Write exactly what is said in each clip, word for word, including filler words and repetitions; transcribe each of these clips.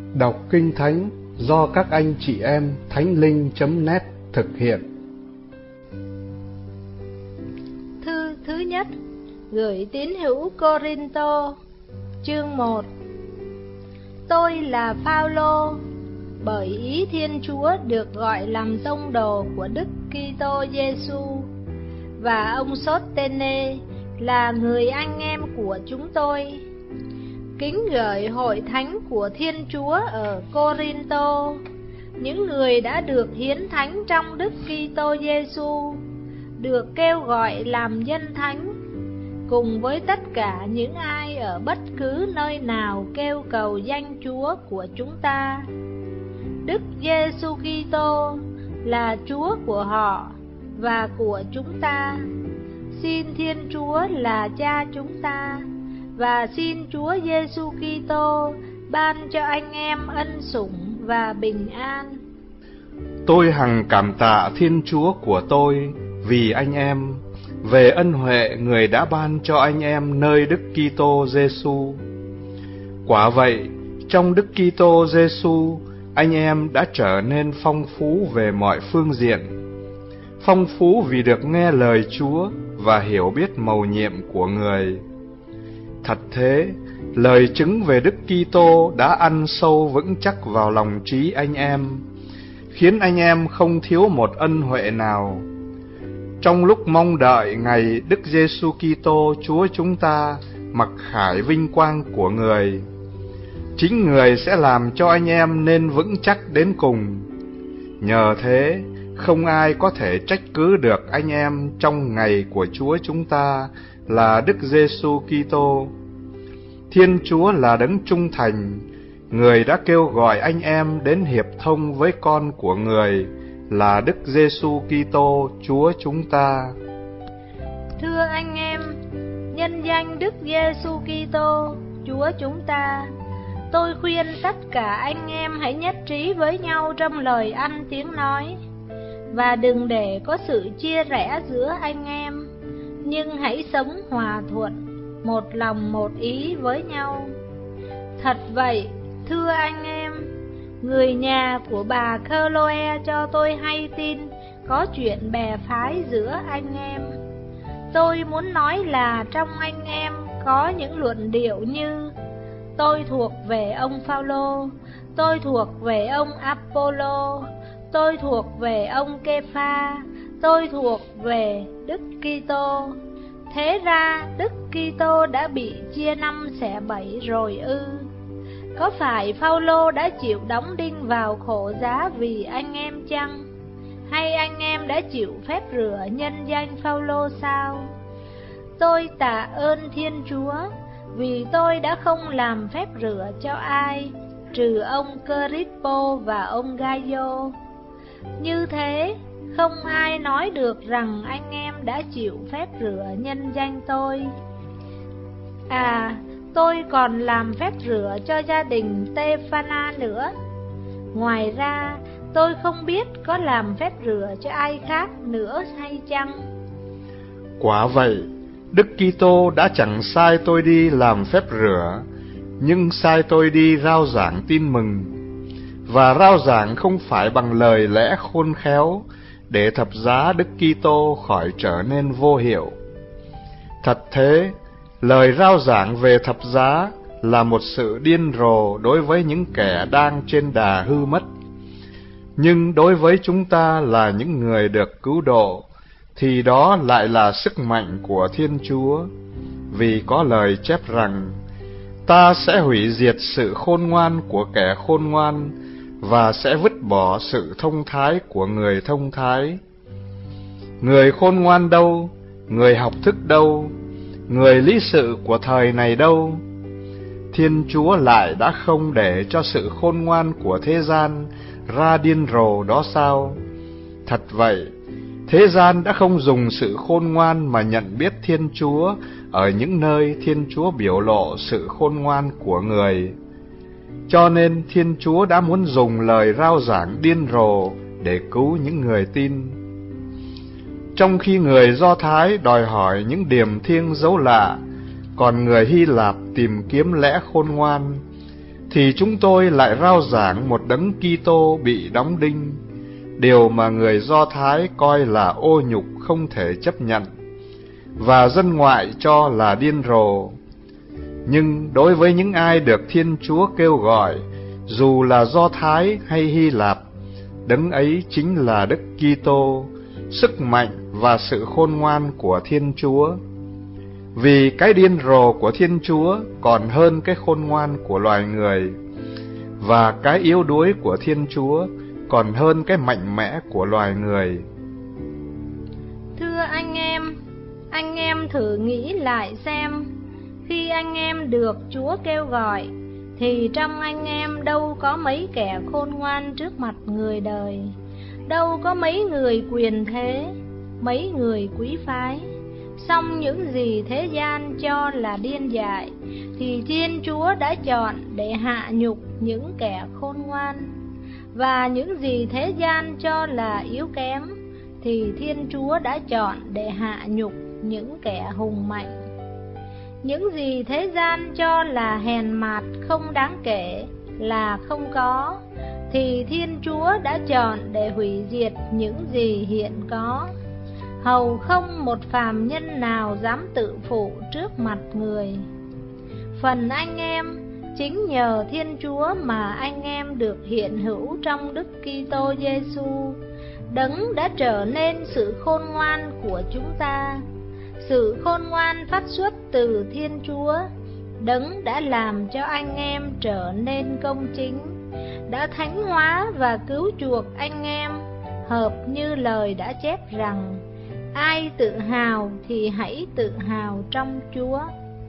Đọc Kinh Thánh do các anh chị em thánh linh chấm net thực hiện. Thư thứ nhất gửi tín hữu Cô-rinh-tô, chương một. Tôi là Phao-lô, bởi ý Thiên Chúa được gọi làm tông đồ của Đức Kitô Giêsu, và ông Sốt-tê-nê là người anh em của chúng tôi. Kính gửi hội thánh của Thiên Chúa ở Cô-rinh-tô, những người đã được hiến thánh trong Đức Kitô Giêsu, được kêu gọi làm dân thánh, cùng với tất cả những ai ở bất cứ nơi nào kêu cầu danh Chúa của chúng ta. Đức Giêsu Kitô là Chúa của họ và của chúng ta. Xin Thiên Chúa là Cha chúng ta, và xin Chúa Giêsu Kitô ban cho anh em ân sủng và bình an. Tôi hằng cảm tạ Thiên Chúa của tôi vì anh em, về ân huệ Người đã ban cho anh em nơi Đức Kitô Giêsu. Quả vậy, trong Đức Kitô Giêsu, anh em đã trở nên phong phú về mọi phương diện. Phong phú vì được nghe lời Chúa và hiểu biết mầu nhiệm của Người. Thật thế, lời chứng về Đức Kitô đã ăn sâu vững chắc vào lòng trí anh em, khiến anh em không thiếu một ân huệ nào. Trong lúc mong đợi ngày Đức Giêsu Kitô Chúa chúng ta mặc khải vinh quang của Người, chính Người sẽ làm cho anh em nên vững chắc đến cùng. Nhờ thế, không ai có thể trách cứ được anh em trong ngày của Chúa chúng ta là Đức Giêsu Kitô. Thiên Chúa là đấng trung thành, Người đã kêu gọi anh em đến hiệp thông với con của Người là Đức Giêsu Kitô Chúa chúng ta. Thưa anh em, nhân danh Đức Giêsu Kitô Chúa chúng ta, tôi khuyên tất cả anh em hãy nhất trí với nhau trong lời ăn tiếng nói, và đừng để có sự chia rẽ giữa anh em, nhưng hãy sống hòa thuận, một lòng một ý với nhau. Thật vậy, thưa anh em, người nhà của bà Khơ-lô-e cho tôi hay tin có chuyện bè phái giữa anh em. Tôi muốn nói là trong anh em có những luận điệu như: tôi thuộc về ông Phao-lô, tôi thuộc về ông Áp-pô-lô, tôi thuộc về ông Kê-pha, tôi thuộc về Đức Kitô. Thế ra Đức Kitô đã bị chia năm xẻ bảy rồi ư? Có phải Phao-lô đã chịu đóng đinh vào khổ giá vì anh em chăng? Hay anh em đã chịu phép rửa nhân danh Phao-lô sao? Tôi tạ ơn Thiên Chúa vì tôi đã không làm phép rửa cho ai, trừ ông Crispo và ông Gaio. Như thế, không ai nói được rằng anh em đã chịu phép rửa nhân danh tôi. À, tôi còn làm phép rửa cho gia đình Stê-pha-na nữa. Ngoài ra, tôi không biết có làm phép rửa cho ai khác nữa hay chăng? Quả vậy, Đức Kitô đã chẳng sai tôi đi làm phép rửa, nhưng sai tôi đi rao giảng tin mừng. Và rao giảng không phải bằng lời lẽ khôn khéo, để thập giá Đức Kitô khỏi trở nên vô hiệu. Thật thế, lời rao giảng về thập giá là một sự điên rồ đối với những kẻ đang trên đà hư mất. Nhưng đối với chúng ta là những người được cứu độ, thì đó lại là sức mạnh của Thiên Chúa. Vì có lời chép rằng: ta sẽ hủy diệt sự khôn ngoan của kẻ khôn ngoan, và sẽ vứt bỏ sự thông thái của người thông thái. Người khôn ngoan đâu? Người học thức đâu? Người lý sự của thời này đâu? Thiên Chúa lại đã không để cho sự khôn ngoan của thế gian ra điên rồ đó sao? Thật vậy, thế gian đã không dùng sự khôn ngoan mà nhận biết Thiên Chúa ở những nơi Thiên Chúa biểu lộ sự khôn ngoan của Người. Cho nên Thiên Chúa đã muốn dùng lời rao giảng điên rồ để cứu những người tin. Trong khi người Do Thái đòi hỏi những điềm thiêng dấu lạ, còn người Hy Lạp tìm kiếm lẽ khôn ngoan, thì chúng tôi lại rao giảng một đấng Kitô bị đóng đinh, điều mà người Do Thái coi là ô nhục không thể chấp nhận, và dân ngoại cho là điên rồ. Nhưng đối với những ai được Thiên Chúa kêu gọi, dù là Do Thái hay Hy Lạp, đấng ấy chính là Đức Kitô, sức mạnh và sự khôn ngoan của Thiên Chúa. Vì cái điên rồ của Thiên Chúa còn hơn cái khôn ngoan của loài người, và cái yếu đuối của Thiên Chúa còn hơn cái mạnh mẽ của loài người. Thưa anh em, anh em thử nghĩ lại xem, khi anh em được Chúa kêu gọi, thì trong anh em đâu có mấy kẻ khôn ngoan trước mặt người đời, đâu có mấy người quyền thế, mấy người quý phái. Song những gì thế gian cho là điên dại, thì Thiên Chúa đã chọn để hạ nhục những kẻ khôn ngoan. Và những gì thế gian cho là yếu kém, thì Thiên Chúa đã chọn để hạ nhục những kẻ hùng mạnh. Những gì thế gian cho là hèn mạt không đáng kể, là không có, thì Thiên Chúa đã chọn để hủy diệt những gì hiện có, hầu không một phàm nhân nào dám tự phụ trước mặt người. Phần anh em, chính nhờ Thiên Chúa mà anh em được hiện hữu trong Đức Kitô Giêsu, đấng đã trở nên sự khôn ngoan của chúng ta. Sự khôn ngoan phát xuất từ Thiên Chúa, đấng đã làm cho anh em trở nên công chính, đã thánh hóa và cứu chuộc anh em, hợp như lời đã chép rằng: ai tự hào thì hãy tự hào trong Chúa.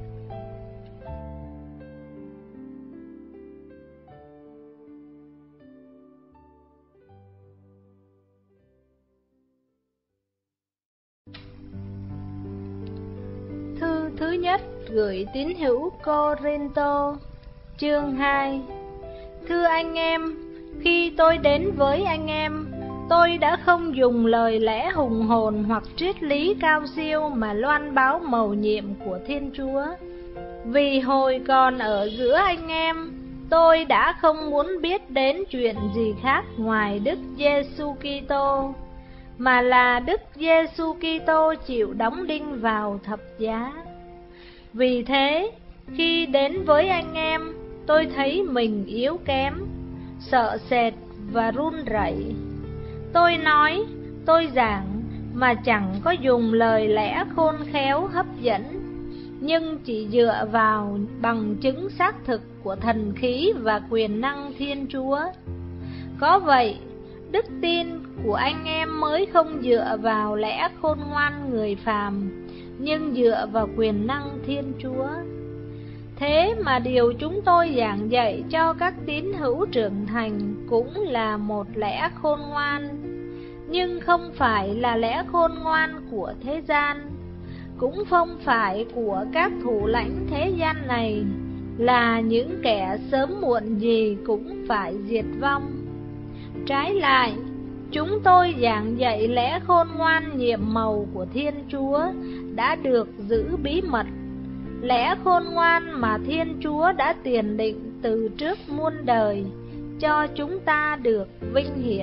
Thư thứ nhất gửi tín hữu Cô-rinh-tô, chương hai. Thưa anh em, khi tôi đến với anh em, tôi đã không dùng lời lẽ hùng hồn hoặc triết lý cao siêu mà loan báo mầu nhiệm của Thiên Chúa. Vì hồi còn ở giữa anh em, tôi đã không muốn biết đến chuyện gì khác ngoài Đức Giêsu Kitô, mà là Đức Giêsu Kitô chịu đóng đinh vào thập giá. Vì thế, khi đến với anh em, tôi thấy mình yếu kém, sợ sệt và run rẩy. Tôi nói, tôi giảng mà chẳng có dùng lời lẽ khôn khéo hấp dẫn, nhưng chỉ dựa vào bằng chứng xác thực của thần khí và quyền năng Thiên Chúa. Có vậy, đức tin của anh em mới không dựa vào lẽ khôn ngoan người phàm, nhưng dựa vào quyền năng Thiên Chúa. Thế mà điều chúng tôi giảng dạy cho các tín hữu trưởng thành cũng là một lẽ khôn ngoan, nhưng không phải là lẽ khôn ngoan của thế gian, cũng không phải của các thủ lãnh thế gian này, là những kẻ sớm muộn gì cũng phải diệt vong. Trái lại, chúng tôi giảng dạy lẽ khôn ngoan nhiệm màu của Thiên Chúa đã được giữ bí mật, lẽ khôn ngoan mà Thiên Chúa đã tiền định từ trước muôn đời cho chúng ta được vinh hiển.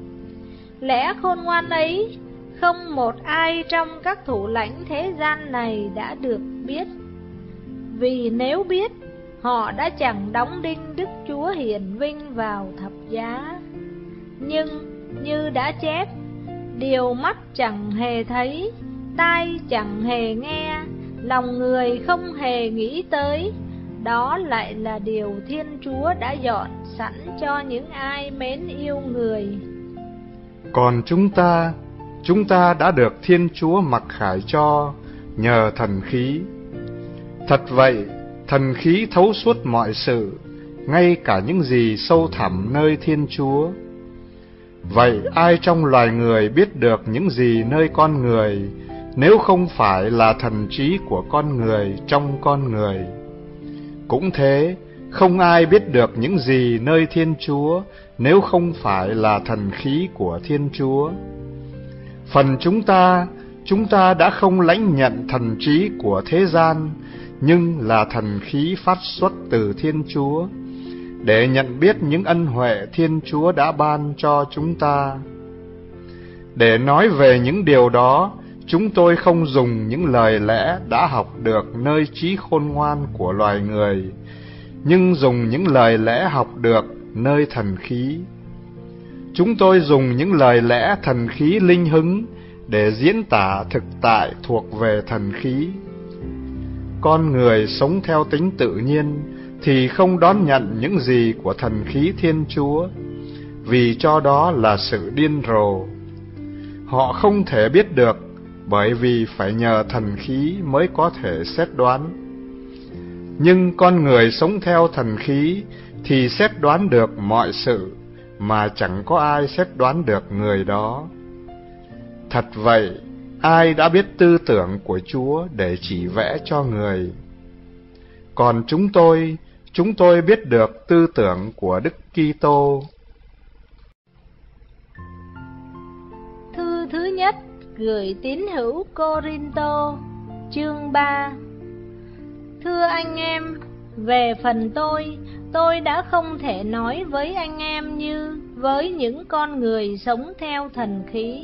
Lẽ khôn ngoan ấy không một ai trong các thủ lãnh thế gian này đã được biết, vì nếu biết, họ đã chẳng đóng đinh Đức Chúa hiển vinh vào thập giá. Nhưng như đã chép, điều mắt chẳng hề thấy, tai chẳng hề nghe, lòng người không hề nghĩ tới, đó lại là điều Thiên Chúa đã dọn sẵn cho những ai mến yêu người. Còn chúng ta, chúng ta đã được Thiên Chúa mặc khải cho nhờ thần khí. Thật vậy, thần khí thấu suốt mọi sự, ngay cả những gì sâu thẳm nơi Thiên Chúa. Vậy ai trong loài người biết được những gì nơi con người, nếu không phải là thần trí của con người trong con người? Cũng thế, không ai biết được những gì nơi Thiên Chúa, nếu không phải là thần khí của Thiên Chúa. Phần chúng ta, chúng ta đã không lãnh nhận thần trí của thế gian, nhưng là thần khí phát xuất từ Thiên Chúa, để nhận biết những ân huệ Thiên Chúa đã ban cho chúng ta. Để nói về những điều đó, chúng tôi không dùng những lời lẽ đã học được nơi trí khôn ngoan của loài người, nhưng dùng những lời lẽ học được nơi thần khí. Chúng tôi dùng những lời lẽ thần khí linh hứng để diễn tả thực tại thuộc về thần khí. Con người sống theo tính tự nhiên thì không đón nhận những gì của thần khí Thiên Chúa, vì cho đó là sự điên rồ. Họ không thể biết được, bởi vì phải nhờ thần khí mới có thể xét đoán. Nhưng con người sống theo thần khí thì xét đoán được mọi sự, mà chẳng có ai xét đoán được người đó. Thật vậy, ai đã biết tư tưởng của Chúa để chỉ vẽ cho người? Còn chúng tôi, chúng tôi biết được tư tưởng của Đức Kitô. Thư thứ nhất gửi tín hữu Cô-rin-tô, chương ba. Thưa anh em, về phần tôi, tôi đã không thể nói với anh em như với những con người sống theo thần khí,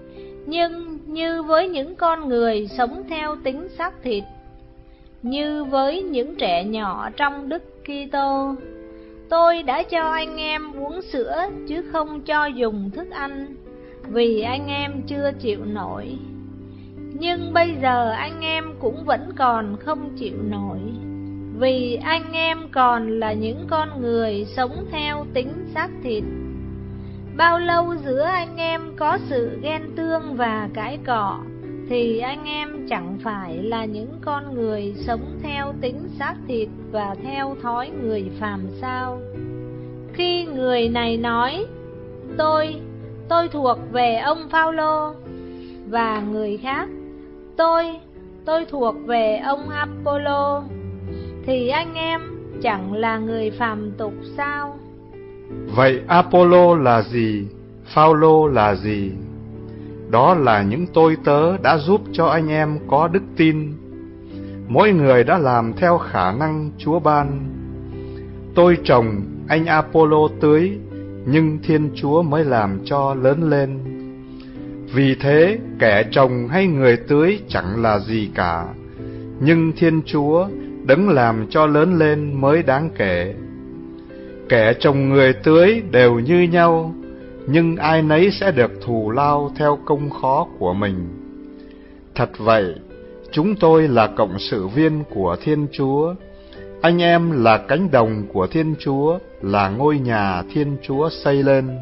nhưng như với những con người sống theo tính xác thịt, như với những trẻ nhỏ trong Đức Kitô. Tôi đã cho anh em uống sữa chứ không cho dùng thức ăn, vì anh em chưa chịu nổi. Nhưng bây giờ anh em cũng vẫn còn không chịu nổi, vì anh em còn là những con người sống theo tính xác thịt. Bao lâu giữa anh em có sự ghen tương và cãi cọ, thì anh em chẳng phải là những con người sống theo tính xác thịt và theo thói người phàm sao? Khi người này nói, tôi, tôi thuộc về ông Phao-lô, và người khác, tôi, tôi thuộc về ông Apollo, thì anh em chẳng là người phàm tục sao? Vậy Apollo là gì? Phao-lô là gì? Đó là những tôi tớ đã giúp cho anh em có đức tin. Mỗi người đã làm theo khả năng Chúa ban. Tôi trồng, anh Apollo tưới, nhưng Thiên Chúa mới làm cho lớn lên. Vì thế, kẻ trồng hay người tưới chẳng là gì cả, nhưng Thiên Chúa, Đấng làm cho lớn lên mới đáng kể. Kẻ trồng người tưới đều như nhau, nhưng ai nấy sẽ được thù lao theo công khó của mình. Thật vậy, chúng tôi là cộng sự viên của Thiên Chúa, anh em là cánh đồng của Thiên Chúa, là ngôi nhà Thiên Chúa xây lên.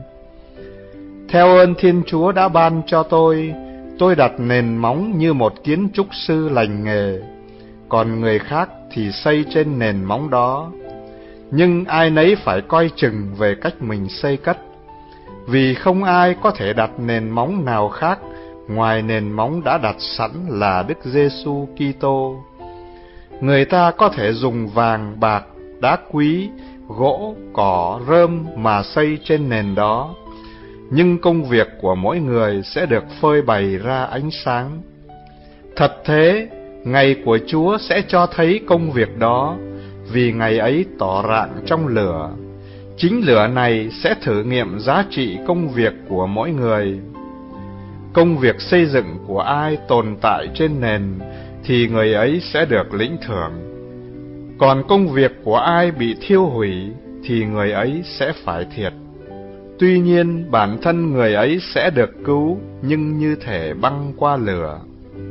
Theo ơn Thiên Chúa đã ban cho tôi, tôi đặt nền móng như một kiến trúc sư lành nghề, còn người khác thì xây trên nền móng đó. Nhưng ai nấy phải coi chừng về cách mình xây cất, vì không ai có thể đặt nền móng nào khác ngoài nền móng đã đặt sẵn là Đức Giêsu Kitô. Người ta có thể dùng vàng, bạc, đá quý, gỗ, cỏ, rơm mà xây trên nền đó, nhưng công việc của mỗi người sẽ được phơi bày ra ánh sáng. Thật thế, ngày của Chúa sẽ cho thấy công việc đó, vì ngày ấy tỏ rạng trong lửa. Chính lửa này sẽ thử nghiệm giá trị công việc của mỗi người. Công việc xây dựng của ai tồn tại trên nền thì người ấy sẽ được lĩnh thưởng. Còn công việc của ai bị thiêu hủy thì người ấy sẽ phải thiệt. Tuy nhiên bản thân người ấy sẽ được cứu, nhưng như thể băng qua lửa.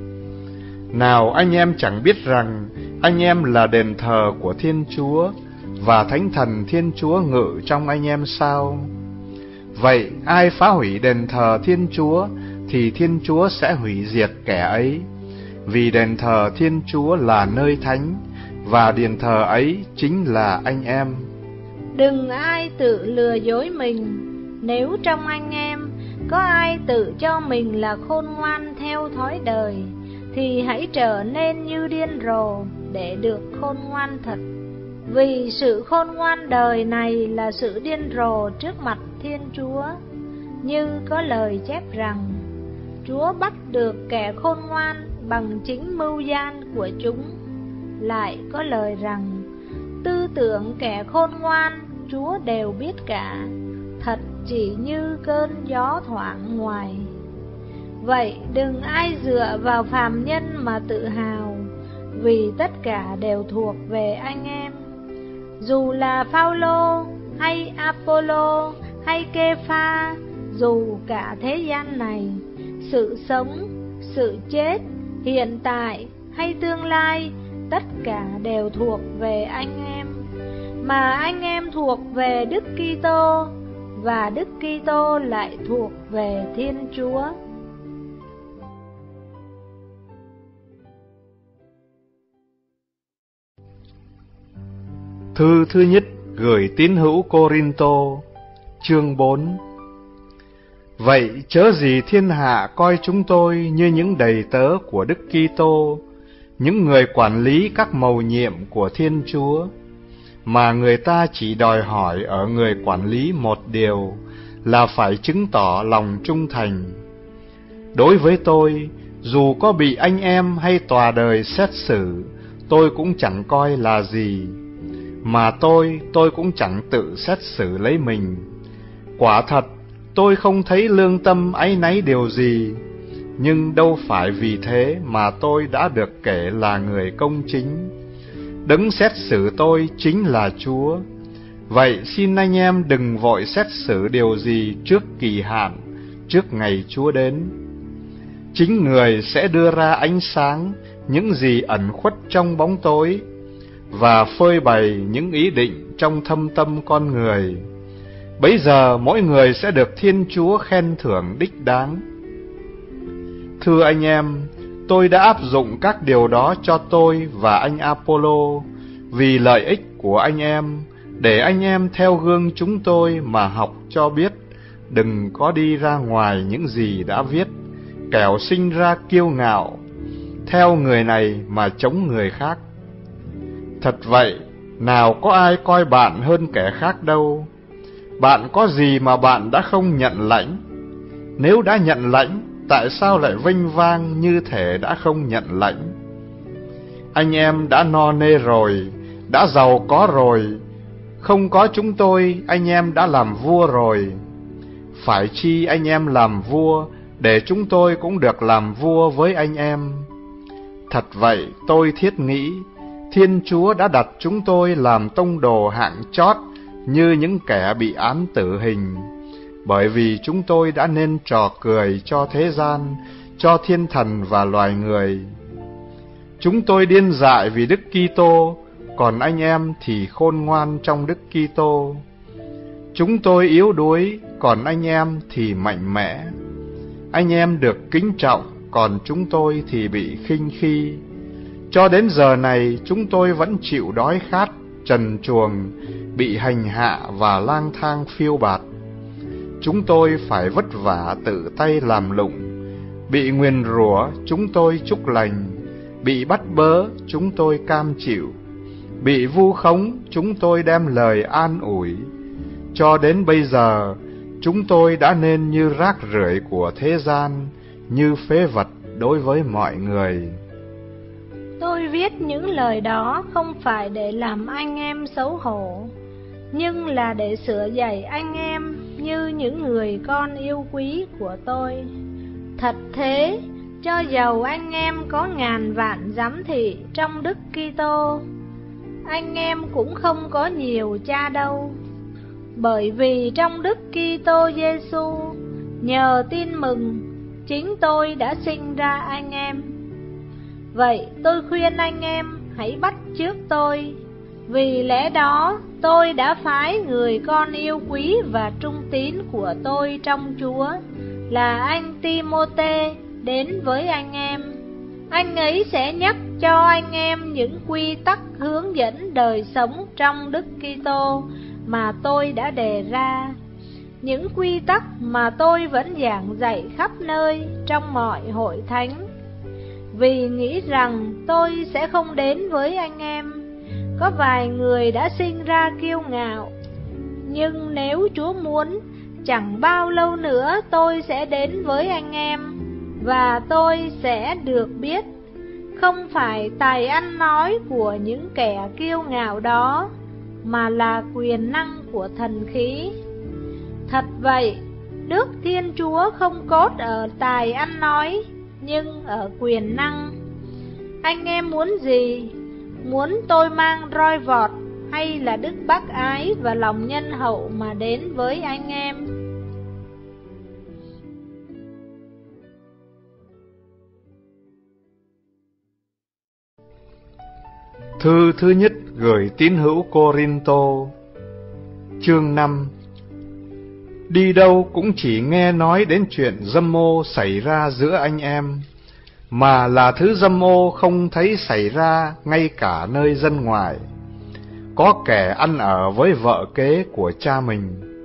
Nào anh em chẳng biết rằng anh em là đền thờ của Thiên Chúa, và Thánh Thần Thiên Chúa ngự trong anh em sao? Vậy ai phá hủy đền thờ Thiên Chúa thì Thiên Chúa sẽ hủy diệt kẻ ấy, vì đền thờ Thiên Chúa là nơi thánh, và đền thờ ấy chính là anh em. Đừng ai tự lừa dối mình. Nếu trong anh em có ai tự cho mình là khôn ngoan theo thói đời, thì hãy trở nên như điên rồ để được khôn ngoan thật. Vì sự khôn ngoan đời này là sự điên rồ trước mặt Thiên Chúa. Như có lời chép rằng, Chúa bắt được kẻ khôn ngoan bằng chính mưu gian của chúng. Lại có lời rằng, tư tưởng kẻ khôn ngoan Chúa đều biết cả, thật chỉ như cơn gió thoảng ngoài. Vậy đừng ai dựa vào phàm nhân mà tự hào, vì tất cả đều thuộc về anh em. Dù là Phao-lô hay Apollo hay Kê-pha, dù cả thế gian này, sự sống, sự chết, hiện tại hay tương lai, tất cả đều thuộc về anh em. Mà anh em thuộc về Đức Kitô, và Đức Kitô lại thuộc về Thiên Chúa. Thư thứ nhất gửi tín hữu Cô-rin-tô, chương bốn. Vậy chớ gì thiên hạ coi chúng tôi như những đầy tớ của Đức Kitô, những người quản lý các mầu nhiệm của Thiên Chúa, mà người ta chỉ đòi hỏi ở người quản lý một điều là phải chứng tỏ lòng trung thành. Đối với tôi, dù có bị anh em hay tòa đời xét xử, tôi cũng chẳng coi là gì, mà tôi, tôi cũng chẳng tự xét xử lấy mình. Quả thật, tôi không thấy lương tâm áy náy điều gì, nhưng đâu phải vì thế mà tôi đã được kể là người công chính. Đấng xét xử tôi chính là Chúa. Vậy xin anh em đừng vội xét xử điều gì trước kỳ hạn, trước ngày Chúa đến. Chính Người sẽ đưa ra ánh sáng những gì ẩn khuất trong bóng tối, và phơi bày những ý định trong thâm tâm con người. Bấy giờ mỗi người sẽ được Thiên Chúa khen thưởng đích đáng. Thưa anh em, tôi đã áp dụng các điều đó cho tôi và anh Apollo vì lợi ích của anh em, để anh em theo gương chúng tôi mà học cho biết, đừng có đi ra ngoài những gì đã viết, kẻo sinh ra kiêu ngạo, theo người này mà chống người khác. Thật vậy, nào có ai coi bạn hơn kẻ khác đâu. Bạn có gì mà bạn đã không nhận lãnh? Nếu đã nhận lãnh, tại sao lại vênh vang như thể đã không nhận lãnh? Anh em đã no nê rồi, đã giàu có rồi, không có chúng tôi, anh em đã làm vua rồi. Phải chi anh em làm vua, để chúng tôi cũng được làm vua với anh em. Thật vậy, tôi thiết nghĩ, Thiên Chúa đã đặt chúng tôi làm tông đồ hạng chót như những kẻ bị án tử hình, bởi vì chúng tôi đã nên trò cười cho thế gian, cho thiên thần và loài người. Chúng tôi điên dại vì Đức Kitô, còn anh em thì khôn ngoan trong Đức Kitô. Chúng tôi yếu đuối, còn anh em thì mạnh mẽ. Anh em được kính trọng, còn chúng tôi thì bị khinh khi. Cho đến giờ này, chúng tôi vẫn chịu đói khát, trần truồng, bị hành hạ và lang thang phiêu bạt. Chúng tôi phải vất vả tự tay làm lụng, bị nguyền rủa chúng tôi chúc lành, bị bắt bớ chúng tôi cam chịu, bị vu khống chúng tôi đem lời an ủi. Cho đến bây giờ, chúng tôi đã nên như rác rưởi của thế gian, như phế vật đối với mọi người. Tôi viết những lời đó không phải để làm anh em xấu hổ, nhưng là để sửa dạy anh em như những người con yêu quý của tôi. Thật thế, cho dầu anh em có ngàn vạn giám thị trong Đức Kitô, anh em cũng không có nhiều cha đâu. Bởi vì trong Đức Kitô Giêsu, nhờ tin mừng, chính tôi đã sinh ra anh em. Vậy tôi khuyên anh em hãy bắt chước tôi. Vì lẽ đó tôi đã phái người con yêu quý và trung tín của tôi trong Chúa là anh Ti-mô-tê đến với anh em. Anh ấy sẽ nhắc cho anh em những quy tắc hướng dẫn đời sống trong Đức Kitô mà tôi đã đề ra, những quy tắc mà tôi vẫn giảng dạy khắp nơi trong mọi hội thánh. Vì nghĩ rằng tôi sẽ không đến với anh em. Có vài người đã sinh ra kiêu ngạo, nhưng nếu Chúa muốn, chẳng bao lâu nữa tôi sẽ đến với anh em, và tôi sẽ được biết, không phải tài ăn nói của những kẻ kiêu ngạo đó, mà là quyền năng của thần khí. Thật vậy, Đức Thiên Chúa không cốt ở tài ăn nói, nhưng ở quyền năng. Anh em muốn gì? Muốn tôi mang roi vọt, hay là đức bác ái và lòng nhân hậu mà đến với anh em? Thư thứ nhất gửi tín hữu Cô-rin-tô, chương năm. Đi đâu cũng chỉ nghe nói đến chuyện dâm ô xảy ra giữa anh em, mà là thứ dâm ô không thấy xảy ra ngay cả nơi dân ngoài. Có kẻ ăn ở với vợ kế của cha mình.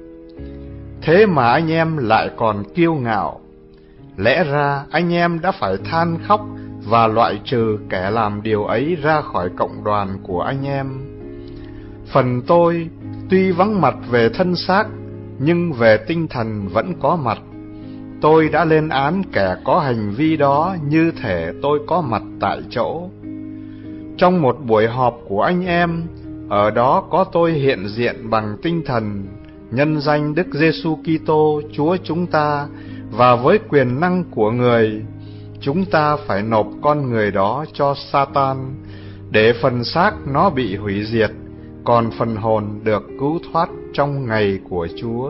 Thế mà anh em lại còn kiêu ngạo. Lẽ ra anh em đã phải than khóc và loại trừ kẻ làm điều ấy ra khỏi cộng đoàn của anh em. Phần tôi, tuy vắng mặt về thân xác, nhưng về tinh thần vẫn có mặt. Tôi đã lên án kẻ có hành vi đó như thể tôi có mặt tại chỗ. Trong một buổi họp của anh em, ở đó có tôi hiện diện bằng tinh thần, nhân danh Đức Giêsu Kitô Chúa chúng ta, và với quyền năng của người, chúng ta phải nộp con người đó cho Satan, để phần xác nó bị hủy diệt, còn phần hồn được cứu thoát trong ngày của Chúa.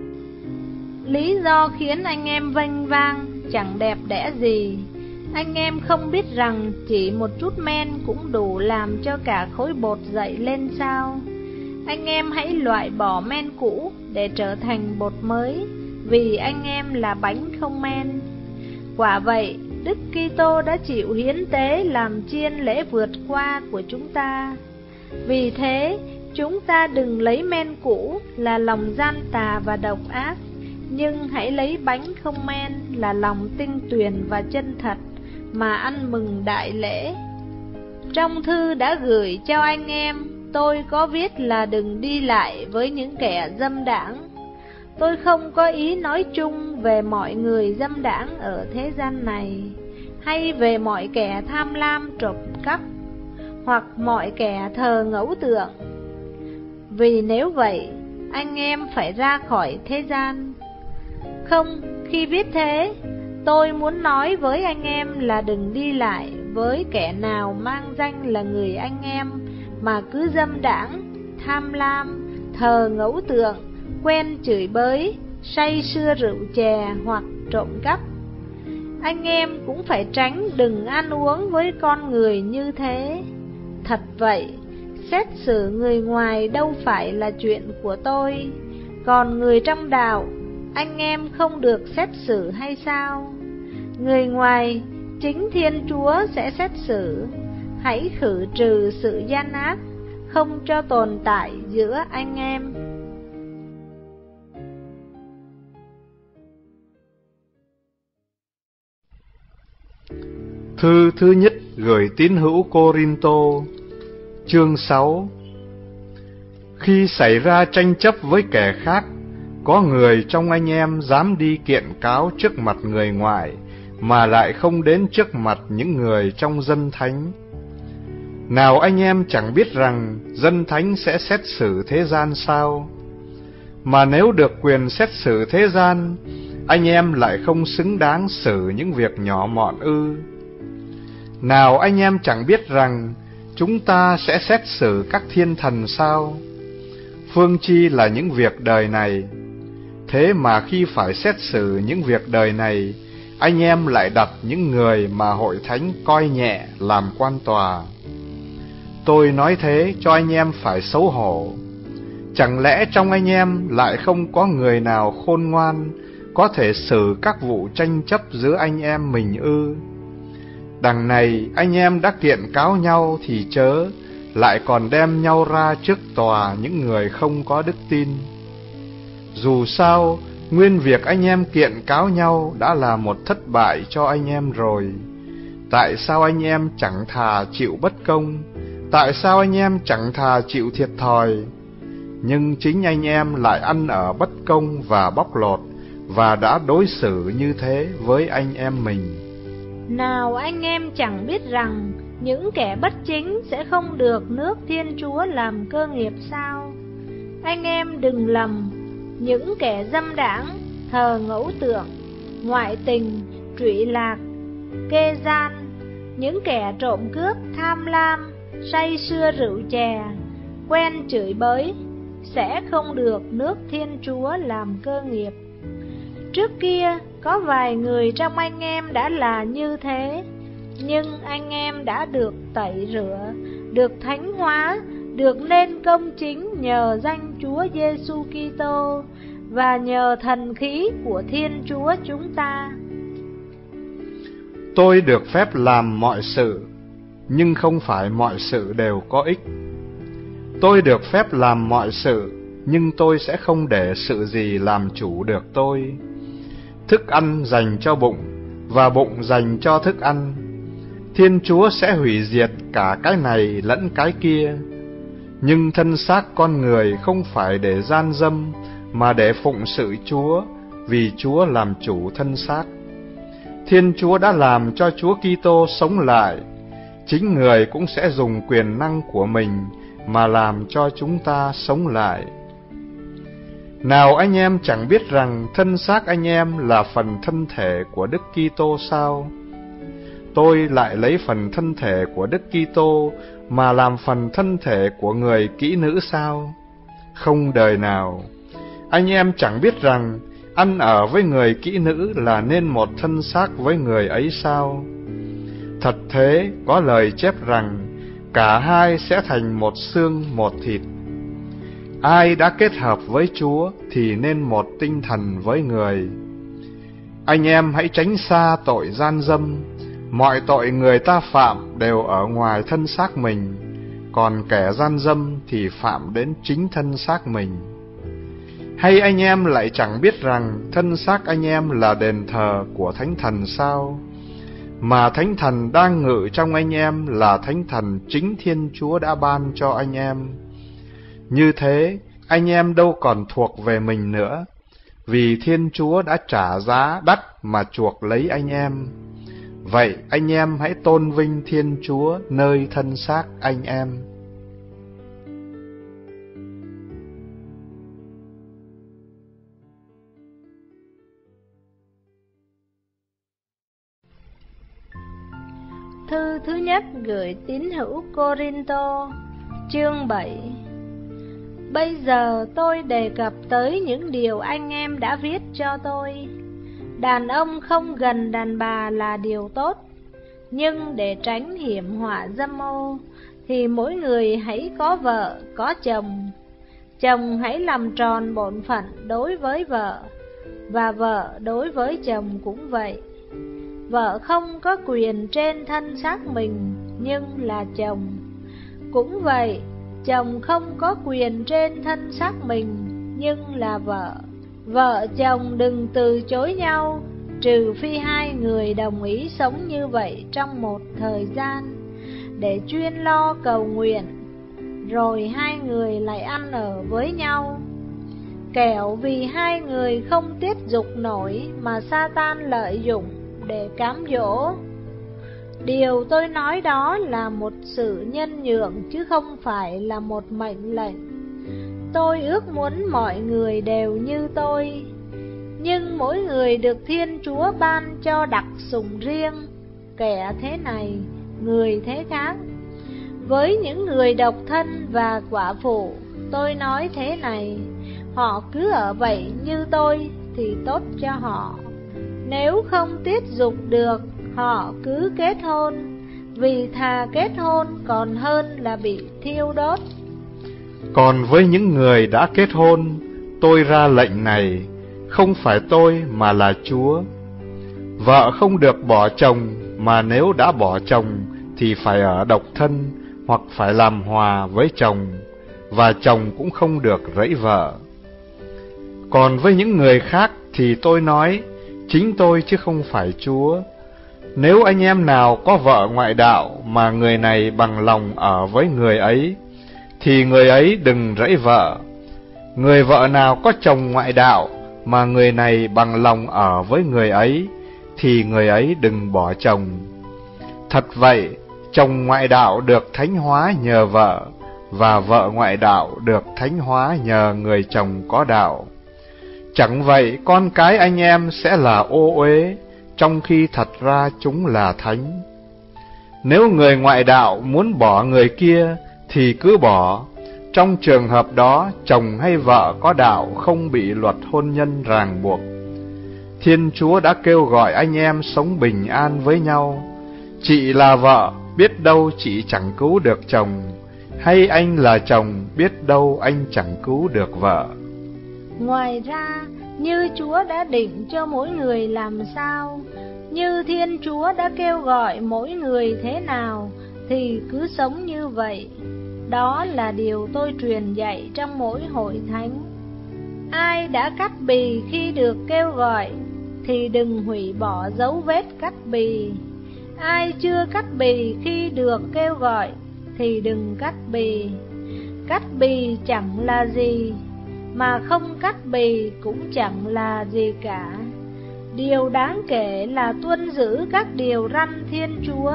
Lý do khiến anh em vênh vang chẳng đẹp đẽ gì. Anh em không biết rằng chỉ một chút men cũng đủ làm cho cả khối bột dậy lên sao? Anh em hãy loại bỏ men cũ để trở thành bột mới, vì anh em là bánh không men. Quả vậy, Đức Kitô đã chịu hiến tế làm chiên lễ vượt qua của chúng ta. Vì thế, chúng ta đừng lấy men cũ là lòng gian tà và độc ác, nhưng hãy lấy bánh không men là lòng tinh tuyền và chân thật mà ăn mừng đại lễ. Trong thư đã gửi cho anh em, tôi có viết là đừng đi lại với những kẻ dâm đãng. Tôi không có ý nói chung về mọi người dâm đãng ở thế gian này, hay về mọi kẻ tham lam trộm cắp, hoặc mọi kẻ thờ ngẫu tượng. Vì nếu vậy, anh em phải ra khỏi thế gian. Không, khi viết thế, tôi muốn nói với anh em là đừng đi lại với kẻ nào mang danh là người anh em, mà cứ dâm đãng, tham lam, thờ ngẫu tượng, quen chửi bới, say sưa rượu chè hoặc trộm cắp. Anh em cũng phải tránh đừng ăn uống với con người như thế. Thật vậy, xét xử người ngoài đâu phải là chuyện của tôi, còn người trong đạo, anh em không được xét xử hay sao? Người ngoài, chính Thiên Chúa sẽ xét xử. Hãy khử trừ sự gian ác, không cho tồn tại giữa anh em. Thư thứ nhất gửi tín hữu Cô-rin-tô, chương sáu. Khi xảy ra tranh chấp với kẻ khác, có người trong anh em dám đi kiện cáo trước mặt người ngoài, mà lại không đến trước mặt những người trong dân thánh. Nào anh em chẳng biết rằng dân thánh sẽ xét xử thế gian sao? Mà nếu được quyền xét xử thế gian, anh em lại không xứng đáng xử những việc nhỏ mọn ư? Nào anh em chẳng biết rằng chúng ta sẽ xét xử các thiên thần sao? Phương chi là những việc đời này. Thế mà khi phải xét xử những việc đời này, anh em lại đặt những người mà hội thánh coi nhẹ làm quan tòa. Tôi nói thế cho anh em phải xấu hổ. Chẳng lẽ trong anh em lại không có người nào khôn ngoan, có thể xử các vụ tranh chấp giữa anh em mình ư? Đằng này anh em đã kiện cáo nhau thì chớ, lại còn đem nhau ra trước tòa những người không có đức tin. Dù sao, nguyên việc anh em kiện cáo nhau đã là một thất bại cho anh em rồi. Tại sao anh em chẳng thà chịu bất công? Tại sao anh em chẳng thà chịu thiệt thòi? Nhưng chính anh em lại ăn ở bất công và bóc lột, và đã đối xử như thế với anh em mình. Nào anh em chẳng biết rằng những kẻ bất chính sẽ không được nước Thiên Chúa làm cơ nghiệp sao? Anh em đừng lầm, những kẻ dâm đãng, thờ ngẫu tượng, ngoại tình, trụy lạc, kê gian, những kẻ trộm cướp, tham lam, say sưa rượu chè, quen chửi bới, sẽ không được nước Thiên Chúa làm cơ nghiệp. Trước kia có vài người trong anh em đã là như thế, nhưng anh em đã được tẩy rửa, được thánh hóa, được nên công chính nhờ danh Chúa Giêsu Kitô và nhờ thần khí của Thiên Chúa chúng ta. Tôi được phép làm mọi sự, nhưng không phải mọi sự đều có ích. Tôi được phép làm mọi sự, nhưng tôi sẽ không để sự gì làm chủ được tôi. Thức ăn dành cho bụng, và bụng dành cho thức ăn. Thiên Chúa sẽ hủy diệt cả cái này lẫn cái kia. Nhưng thân xác con người không phải để gian dâm, mà để phụng sự Chúa, vì Chúa làm chủ thân xác. Thiên Chúa đã làm cho Chúa Kitô sống lại, chính Người cũng sẽ dùng quyền năng của mình mà làm cho chúng ta sống lại. Nào anh em chẳng biết rằng thân xác anh em là phần thân thể của Đức Kitô sao? Tôi lại lấy phần thân thể của Đức Kitô mà làm phần thân thể của người kỹ nữ sao? Không đời nào. Anh em chẳng biết rằng ăn ở với người kỹ nữ là nên một thân xác với người ấy sao? Thật thế, có lời chép rằng cả hai sẽ thành một xương một thịt. Ai đã kết hợp với Chúa thì nên một tinh thần với người. Anh em hãy tránh xa tội gian dâm. Mọi tội người ta phạm đều ở ngoài thân xác mình, còn kẻ gian dâm thì phạm đến chính thân xác mình. Hay anh em lại chẳng biết rằng thân xác anh em là đền thờ của Thánh Thần sao? Mà Thánh Thần đang ngự trong anh em là Thánh Thần chính Thiên Chúa đã ban cho anh em. Như thế, anh em đâu còn thuộc về mình nữa, vì Thiên Chúa đã trả giá đắt mà chuộc lấy anh em. Vậy anh em hãy tôn vinh Thiên Chúa nơi thân xác anh em. Thư thứ nhất gửi tín hữu Cô-rin-tô, chương bảy. Bây giờ tôi đề cập tới những điều anh em đã viết cho tôi. Đàn ông không gần đàn bà là điều tốt, nhưng để tránh hiểm họa dâm ô, thì mỗi người hãy có vợ, có chồng. Chồng hãy làm tròn bổn phận đối với vợ, và vợ đối với chồng cũng vậy. Vợ không có quyền trên thân xác mình, nhưng là chồng. Cũng vậy, chồng không có quyền trên thân xác mình, nhưng là vợ. Vợ chồng đừng từ chối nhau, trừ phi hai người đồng ý sống như vậy trong một thời gian, để chuyên lo cầu nguyện, rồi hai người lại ăn ở với nhau. Kẻo vì hai người không tiết dục nổi mà Sa-tan lợi dụng để cám dỗ. Điều tôi nói đó là một sự nhân nhượng chứ không phải là một mệnh lệnh. Tôi ước muốn mọi người đều như tôi, nhưng mỗi người được Thiên Chúa ban cho đặc sủng riêng, kẻ thế này, người thế khác. Với những người độc thân và quả phụ, tôi nói thế này: họ cứ ở vậy như tôi thì tốt cho họ. Nếu không tiết dục được, họ cứ kết hôn, vì thà kết hôn còn hơn là bị thiêu đốt. Còn với những người đã kết hôn, tôi ra lệnh này, không phải tôi mà là Chúa. Vợ không được bỏ chồng, mà nếu đã bỏ chồng thì phải ở độc thân, hoặc phải làm hòa với chồng, và chồng cũng không được rẫy vợ. Còn với những người khác thì tôi nói, chính tôi chứ không phải Chúa. Nếu anh em nào có vợ ngoại đạo mà người này bằng lòng ở với người ấy, thì người ấy đừng rẫy vợ. Người vợ nào có chồng ngoại đạo mà người này bằng lòng ở với người ấy, thì người ấy đừng bỏ chồng. Thật vậy, chồng ngoại đạo được thánh hóa nhờ vợ, và vợ ngoại đạo được thánh hóa nhờ người chồng có đạo. Chẳng vậy con cái anh em sẽ là ô uế, trong khi thật ra chúng là thánh. Nếu người ngoại đạo muốn bỏ người kia thì cứ bỏ. Trong trường hợp đó, chồng hay vợ có đạo không bị luật hôn nhân ràng buộc. Thiên Chúa đã kêu gọi anh em sống bình an với nhau. Chị là vợ, biết đâu chị chẳng cứu được chồng, hay anh là chồng, biết đâu anh chẳng cứu được vợ. Ngoài ra, như Chúa đã định cho mỗi người làm sao, như Thiên Chúa đã kêu gọi mỗi người thế nào, thì cứ sống như vậy. Đó là điều tôi truyền dạy trong mỗi hội thánh. Ai đã cắt bì khi được kêu gọi, thì đừng hủy bỏ dấu vết cắt bì. Ai chưa cắt bì khi được kêu gọi, thì đừng cắt bì. Cắt bì chẳng là gì, mà không cắt bì cũng chẳng là gì cả. Điều đáng kể là tuân giữ các điều răn Thiên Chúa.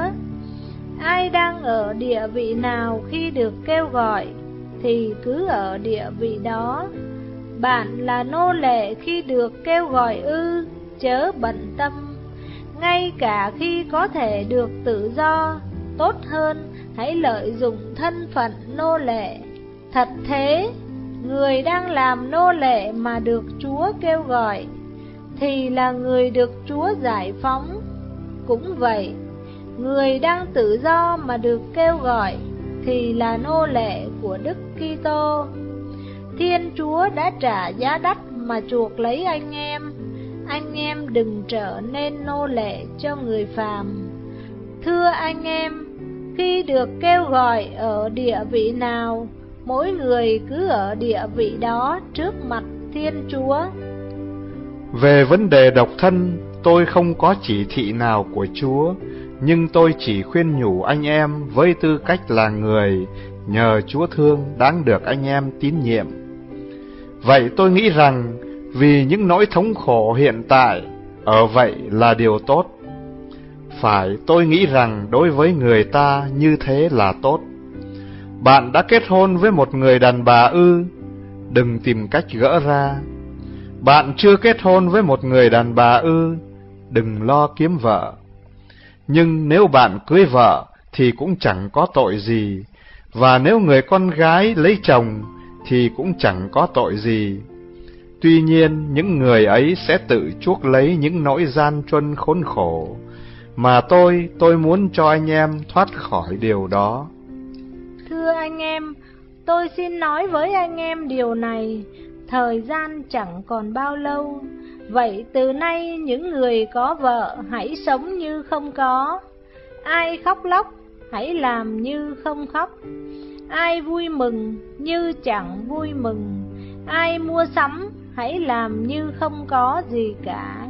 Ai đang ở địa vị nào khi được kêu gọi, thì cứ ở địa vị đó. Bạn là nô lệ khi được kêu gọi ư, chớ bận tâm. Ngay cả khi có thể được tự do, tốt hơn hãy lợi dụng thân phận nô lệ. Thật thế, người đang làm nô lệ mà được Chúa kêu gọi, thì là người được Chúa giải phóng. Cũng vậy, người đang tự do mà được kêu gọi, thì là nô lệ của Đức Kitô. Thiên Chúa đã trả giá đắt mà chuộc lấy anh em. Anh em đừng trở nên nô lệ cho người phàm. Thưa anh em, khi được kêu gọi ở địa vị nào, mỗi người cứ ở địa vị đó trước mặt Thiên Chúa. Về vấn đề độc thân, tôi không có chỉ thị nào của Chúa, nhưng tôi chỉ khuyên nhủ anh em với tư cách là người nhờ Chúa thương đáng được anh em tín nhiệm. Vậy tôi nghĩ rằng vì những nỗi thống khổ hiện tại, ở vậy là điều tốt. Phải, tôi nghĩ rằng đối với người ta như thế là tốt. Bạn đã kết hôn với một người đàn bà ư? Đừng tìm cách gỡ ra. Bạn chưa kết hôn với một người đàn bà ư? Đừng lo kiếm vợ. Nhưng nếu bạn cưới vợ thì cũng chẳng có tội gì, và nếu người con gái lấy chồng thì cũng chẳng có tội gì. Tuy nhiên, những người ấy sẽ tự chuốc lấy những nỗi gian truân khốn khổ, mà tôi, tôi muốn cho anh em thoát khỏi điều đó. Thưa anh em, tôi xin nói với anh em điều này, thời gian chẳng còn bao lâu. Vậy từ nay những người có vợ hãy sống như không có. Ai khóc lóc, hãy làm như không khóc. Ai vui mừng, như chẳng vui mừng. Ai mua sắm, hãy làm như không có gì cả.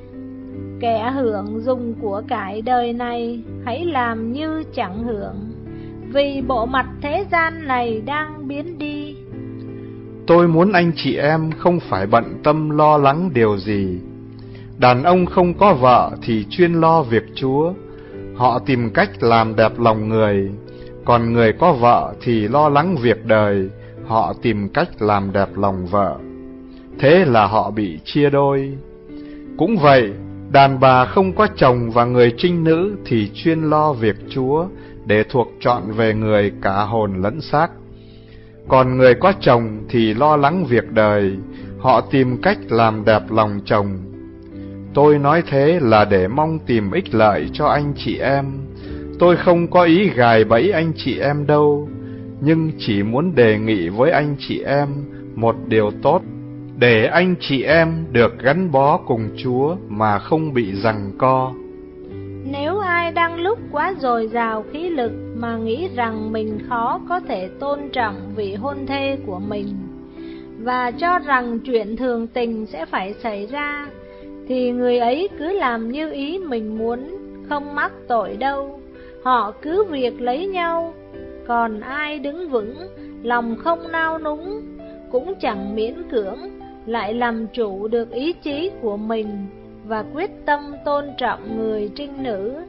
Kẻ hưởng dùng của cải đời này, hãy làm như chẳng hưởng, vì bộ mặt thế gian này đang biến đi. Tôi muốn anh chị em không phải bận tâm lo lắng điều gì. Đàn ông không có vợ thì chuyên lo việc Chúa, họ tìm cách làm đẹp lòng người. Còn người có vợ thì lo lắng việc đời, họ tìm cách làm đẹp lòng vợ. Thế là họ bị chia đôi. Cũng vậy, đàn bà không có chồng và người trinh nữ thì chuyên lo việc Chúa, để thuộc trọn về người cả hồn lẫn xác. Còn người có chồng thì lo lắng việc đời, họ tìm cách làm đẹp lòng chồng. Tôi nói thế là để mong tìm ích lợi cho anh chị em. Tôi không có ý gài bẫy anh chị em đâu, nhưng chỉ muốn đề nghị với anh chị em một điều tốt, để anh chị em được gắn bó cùng Chúa mà không bị giằng co. Nếu ai đang lúc quá dồi dào khí lực mà nghĩ rằng mình khó có thể tôn trọng vị hôn thê của mình, và cho rằng chuyện thường tình sẽ phải xảy ra, thì người ấy cứ làm như ý mình muốn, không mắc tội đâu. Họ cứ việc lấy nhau. Còn ai đứng vững, lòng không nao núng, cũng chẳng miễn cưỡng, lại làm chủ được ý chí của mình và quyết tâm tôn trọng người trinh nữ,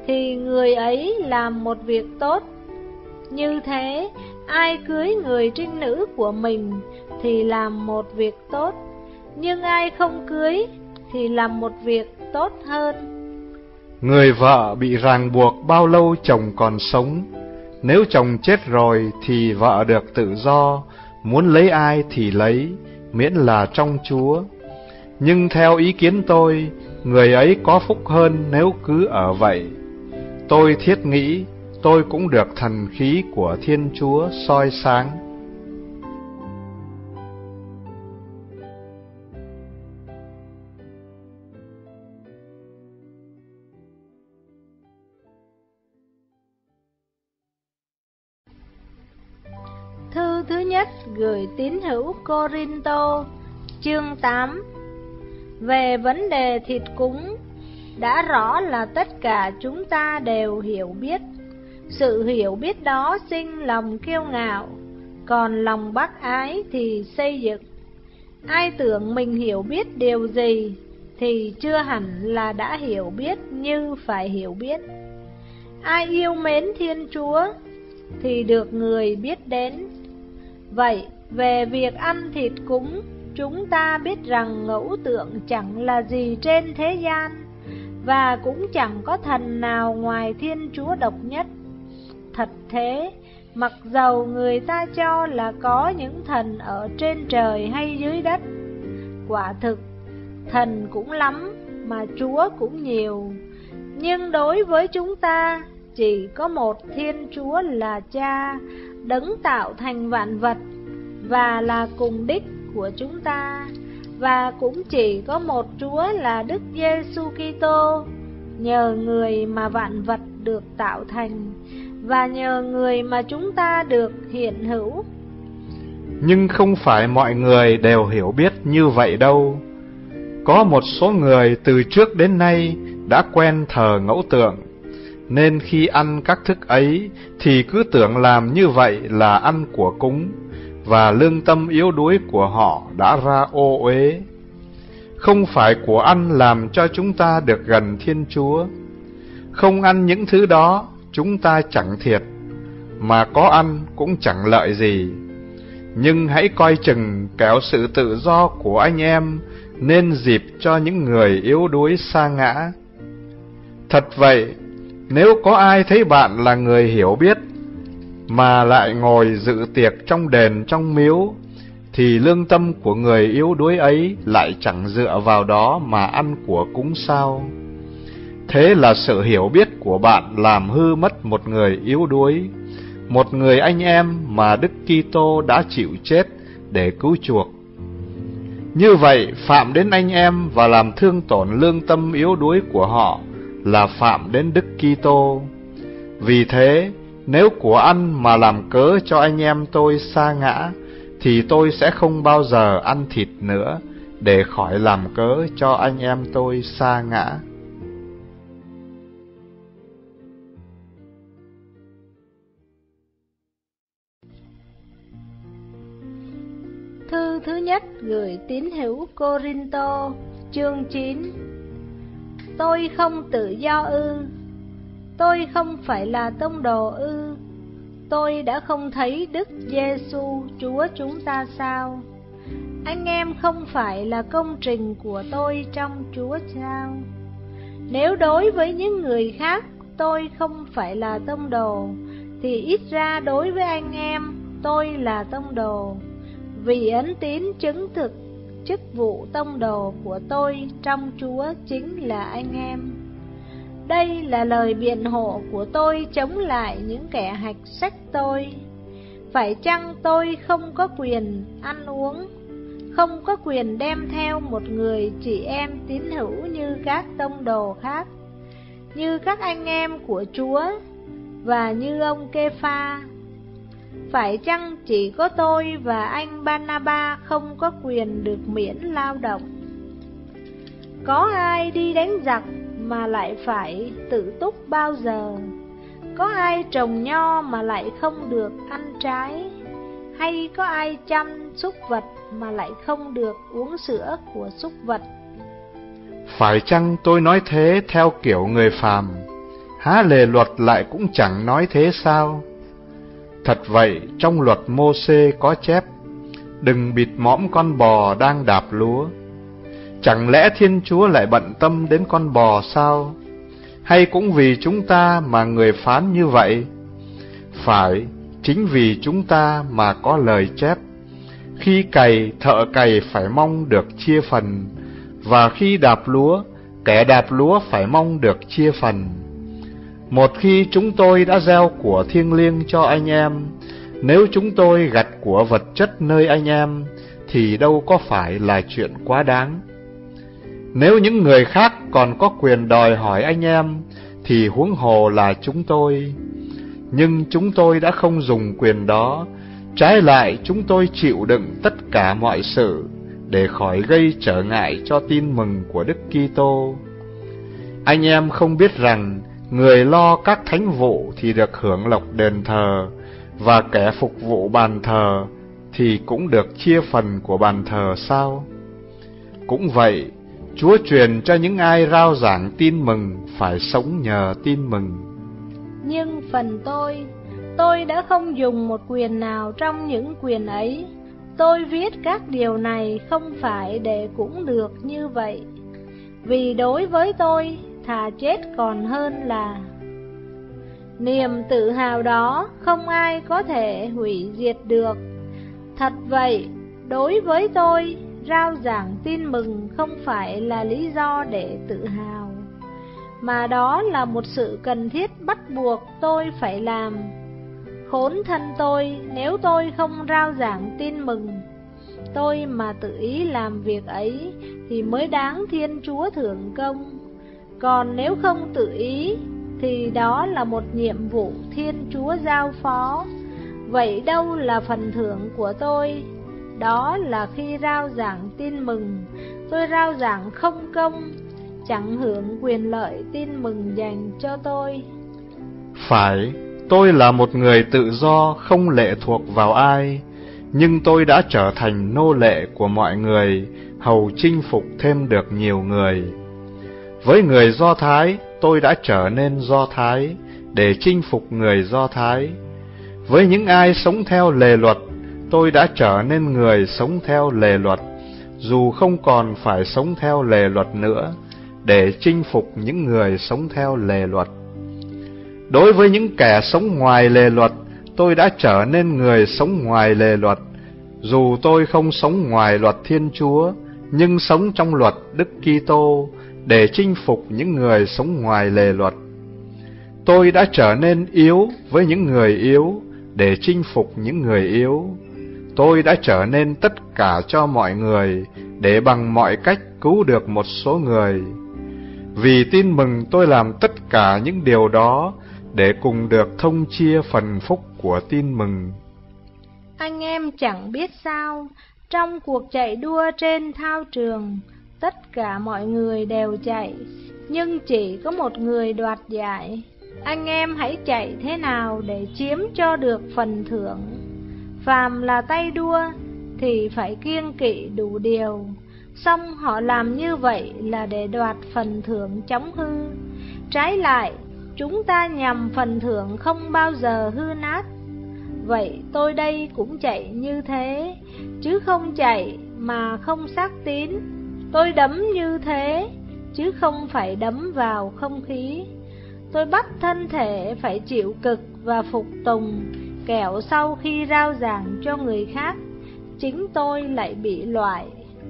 thì người ấy làm một việc tốt. Như thế, ai cưới người trinh nữ của mình thì làm một việc tốt, nhưng ai không cưới thì làm một việc tốt hơn. Người vợ bị ràng buộc bao lâu chồng còn sống, nếu chồng chết rồi thì vợ được tự do, muốn lấy ai thì lấy, miễn là trong Chúa. Nhưng theo ý kiến tôi, người ấy có phúc hơn nếu cứ ở vậy. Tôi thiết nghĩ tôi cũng được thần khí của Thiên Chúa soi sáng. Thư thứ nhất gửi tín hữu Cô-rin-tô, chương tám. Về vấn đề thịt cúng, đã rõ là tất cả chúng ta đều hiểu biết. Sự hiểu biết đó sinh lòng kiêu ngạo, còn lòng bác ái thì xây dựng. Ai tưởng mình hiểu biết điều gì thì chưa hẳn là đã hiểu biết như phải hiểu biết. Ai yêu mến Thiên Chúa thì được người biết đến. Vậy, về việc ăn thịt cúng, chúng ta biết rằng ngẫu tượng chẳng là gì trên thế gian, và cũng chẳng có thần nào ngoài Thiên Chúa độc nhất. Thật thế, mặc dầu người ta cho là có những thần ở trên trời hay dưới đất, quả thực, thần cũng lắm, mà Chúa cũng nhiều. Nhưng đối với chúng ta, chỉ có một Thiên Chúa là Cha, đấng tạo thành vạn vật, và là cùng đích của chúng ta. Và cũng chỉ có một Chúa là Đức Giê-xu Ki-tô, nhờ người mà vạn vật được tạo thành, và nhờ người mà chúng ta được hiện hữu. Nhưng không phải mọi người đều hiểu biết như vậy đâu. Có một số người từ trước đến nay đã quen thờ ngẫu tượng, nên khi ăn các thức ấy thì cứ tưởng làm như vậy là ăn của cúng, và lương tâm yếu đuối của họ đã ra ô uế. Không phải của ăn làm cho chúng ta được gần Thiên Chúa. Không ăn những thứ đó, chúng ta chẳng thiệt, mà có ăn cũng chẳng lợi gì. Nhưng hãy coi chừng kẻo sự tự do của anh em nên dịp cho những người yếu đuối sa ngã. Thật vậy, nếu có ai thấy bạn là người hiểu biết, mà lại ngồi dự tiệc trong đền trong miếu, thì lương tâm của người yếu đuối ấy lại chẳng dựa vào đó mà ăn của cúng sao. Thế là sự hiểu biết của bạn làm hư mất một người yếu đuối, một người anh em mà Đức Kitô đã chịu chết để cứu chuộc. Như vậy, phạm đến anh em và làm thương tổn lương tâm yếu đuối của họ là phạm đến Đức Kitô. Vì thế, nếu của ăn mà làm cớ cho anh em tôi sa ngã, thì tôi sẽ không bao giờ ăn thịt nữa, để khỏi làm cớ cho anh em tôi sa ngã. Thư thứ nhất gửi tín hữu Cô-rin-tô, chương chín. Tôi không tự do ư? Tôi không phải là tông đồ ư? Tôi đã không thấy Đức Giê-xu Chúa chúng ta sao? Anh em không phải là công trình của tôi trong Chúa sao? Nếu đối với những người khác tôi không phải là tông đồ, thì ít ra đối với anh em tôi là tông đồ, vì ấn tín chứng thực chức vụ tông đồ của tôi trong Chúa chính là anh em. Đây là lời biện hộ của tôi chống lại những kẻ hạch sách tôi. Phải chăng tôi không có quyền ăn uống, không có quyền đem theo một người chị em tín hữu như các tông đồ khác, như các anh em của Chúa và như ông Kê-pha? Phải chăng chỉ có tôi và anh Ba-na-ba không có quyền được miễn lao động? Có ai đi đánh giặc mà lại phải tự túc bao giờ? Có ai trồng nho mà lại không được ăn trái? Hay có ai chăm súc vật mà lại không được uống sữa của súc vật? Phải chăng tôi nói thế theo kiểu người phàm, há lề luật lại cũng chẳng nói thế sao? Thật vậy, trong luật Mô-xê có chép, đừng bịt mõm con bò đang đạp lúa. Chẳng lẽ Thiên Chúa lại bận tâm đến con bò sao? Hay cũng vì chúng ta mà người phán như vậy? Phải, chính vì chúng ta mà có lời chép, khi cày, thợ cày phải mong được chia phần, và khi đạp lúa, kẻ đạp lúa phải mong được chia phần. Một khi chúng tôi đã gieo của thiêng liêng cho anh em, nếu chúng tôi gặt của vật chất nơi anh em, thì đâu có phải là chuyện quá đáng. Nếu những người khác còn có quyền đòi hỏi anh em, thì huống hồ là chúng tôi. Nhưng chúng tôi đã không dùng quyền đó, trái lại chúng tôi chịu đựng tất cả mọi sự, để khỏi gây trở ngại cho tin mừng của Đức Kitô. Anh em không biết rằng, người lo các thánh vụ thì được hưởng lộc đền thờ, và kẻ phục vụ bàn thờ thì cũng được chia phần của bàn thờ sao? Cũng vậy, Chúa truyền cho những ai rao giảng tin mừng phải sống nhờ tin mừng. Nhưng phần tôi, tôi đã không dùng một quyền nào trong những quyền ấy. Tôi viết các điều này không phải để cũng được như vậy, vì đối với tôi, thà chết còn hơn là. Niềm tự hào đó không ai có thể hủy diệt được. Thật vậy, đối với tôi, rao giảng tin mừng không phải là lý do để tự hào, mà đó là một sự cần thiết bắt buộc tôi phải làm. Khốn thân tôi nếu tôi không rao giảng tin mừng. Tôi mà tự ý làm việc ấy thì mới đáng Thiên Chúa thưởng công. Còn nếu không tự ý thì đó là một nhiệm vụ Thiên Chúa giao phó. Vậy đâu là phần thưởng của tôi? Đó là khi rao giảng tin mừng, tôi rao giảng không công, chẳng hưởng quyền lợi tin mừng dành cho tôi. Phải, tôi là một người tự do không lệ thuộc vào ai, nhưng tôi đã trở thành nô lệ của mọi người, hầu chinh phục thêm được nhiều người. Với người Do Thái, tôi đã trở nên Do Thái, để chinh phục người Do Thái. Với những ai sống theo lề luật, tôi đã trở nên người sống theo lề luật, dù không còn phải sống theo lề luật nữa, để chinh phục những người sống theo lề luật. Đối với những kẻ sống ngoài lề luật, tôi đã trở nên người sống ngoài lề luật, dù tôi không sống ngoài luật Thiên Chúa, nhưng sống trong luật Đức Kitô, để chinh phục những người sống ngoài lề luật. Tôi đã trở nên yếu với những người yếu, để chinh phục những người yếu. Tôi đã trở nên tất cả cho mọi người, để bằng mọi cách cứu được một số người. Vì tin mừng tôi làm tất cả những điều đó, để cùng được thông chia phần phúc của tin mừng. Anh em chẳng biết sao, trong cuộc chạy đua trên thao trường, tất cả mọi người đều chạy, nhưng chỉ có một người đoạt giải. Anh em hãy chạy thế nào để chiếm cho được phần thưởng. Phàm là tay đua thì phải kiêng kỵ đủ điều, song họ làm như vậy là để đoạt phần thưởng chóng hư. Trái lại, chúng ta nhằm phần thưởng không bao giờ hư nát. Vậy tôi đây cũng chạy như thế, chứ không chạy mà không xác tín. Tôi đấm như thế, chứ không phải đấm vào không khí. Tôi bắt thân thể phải chịu cực và phục tùng, kẻo sau khi rao giảng cho người khác, chính tôi lại bị loại.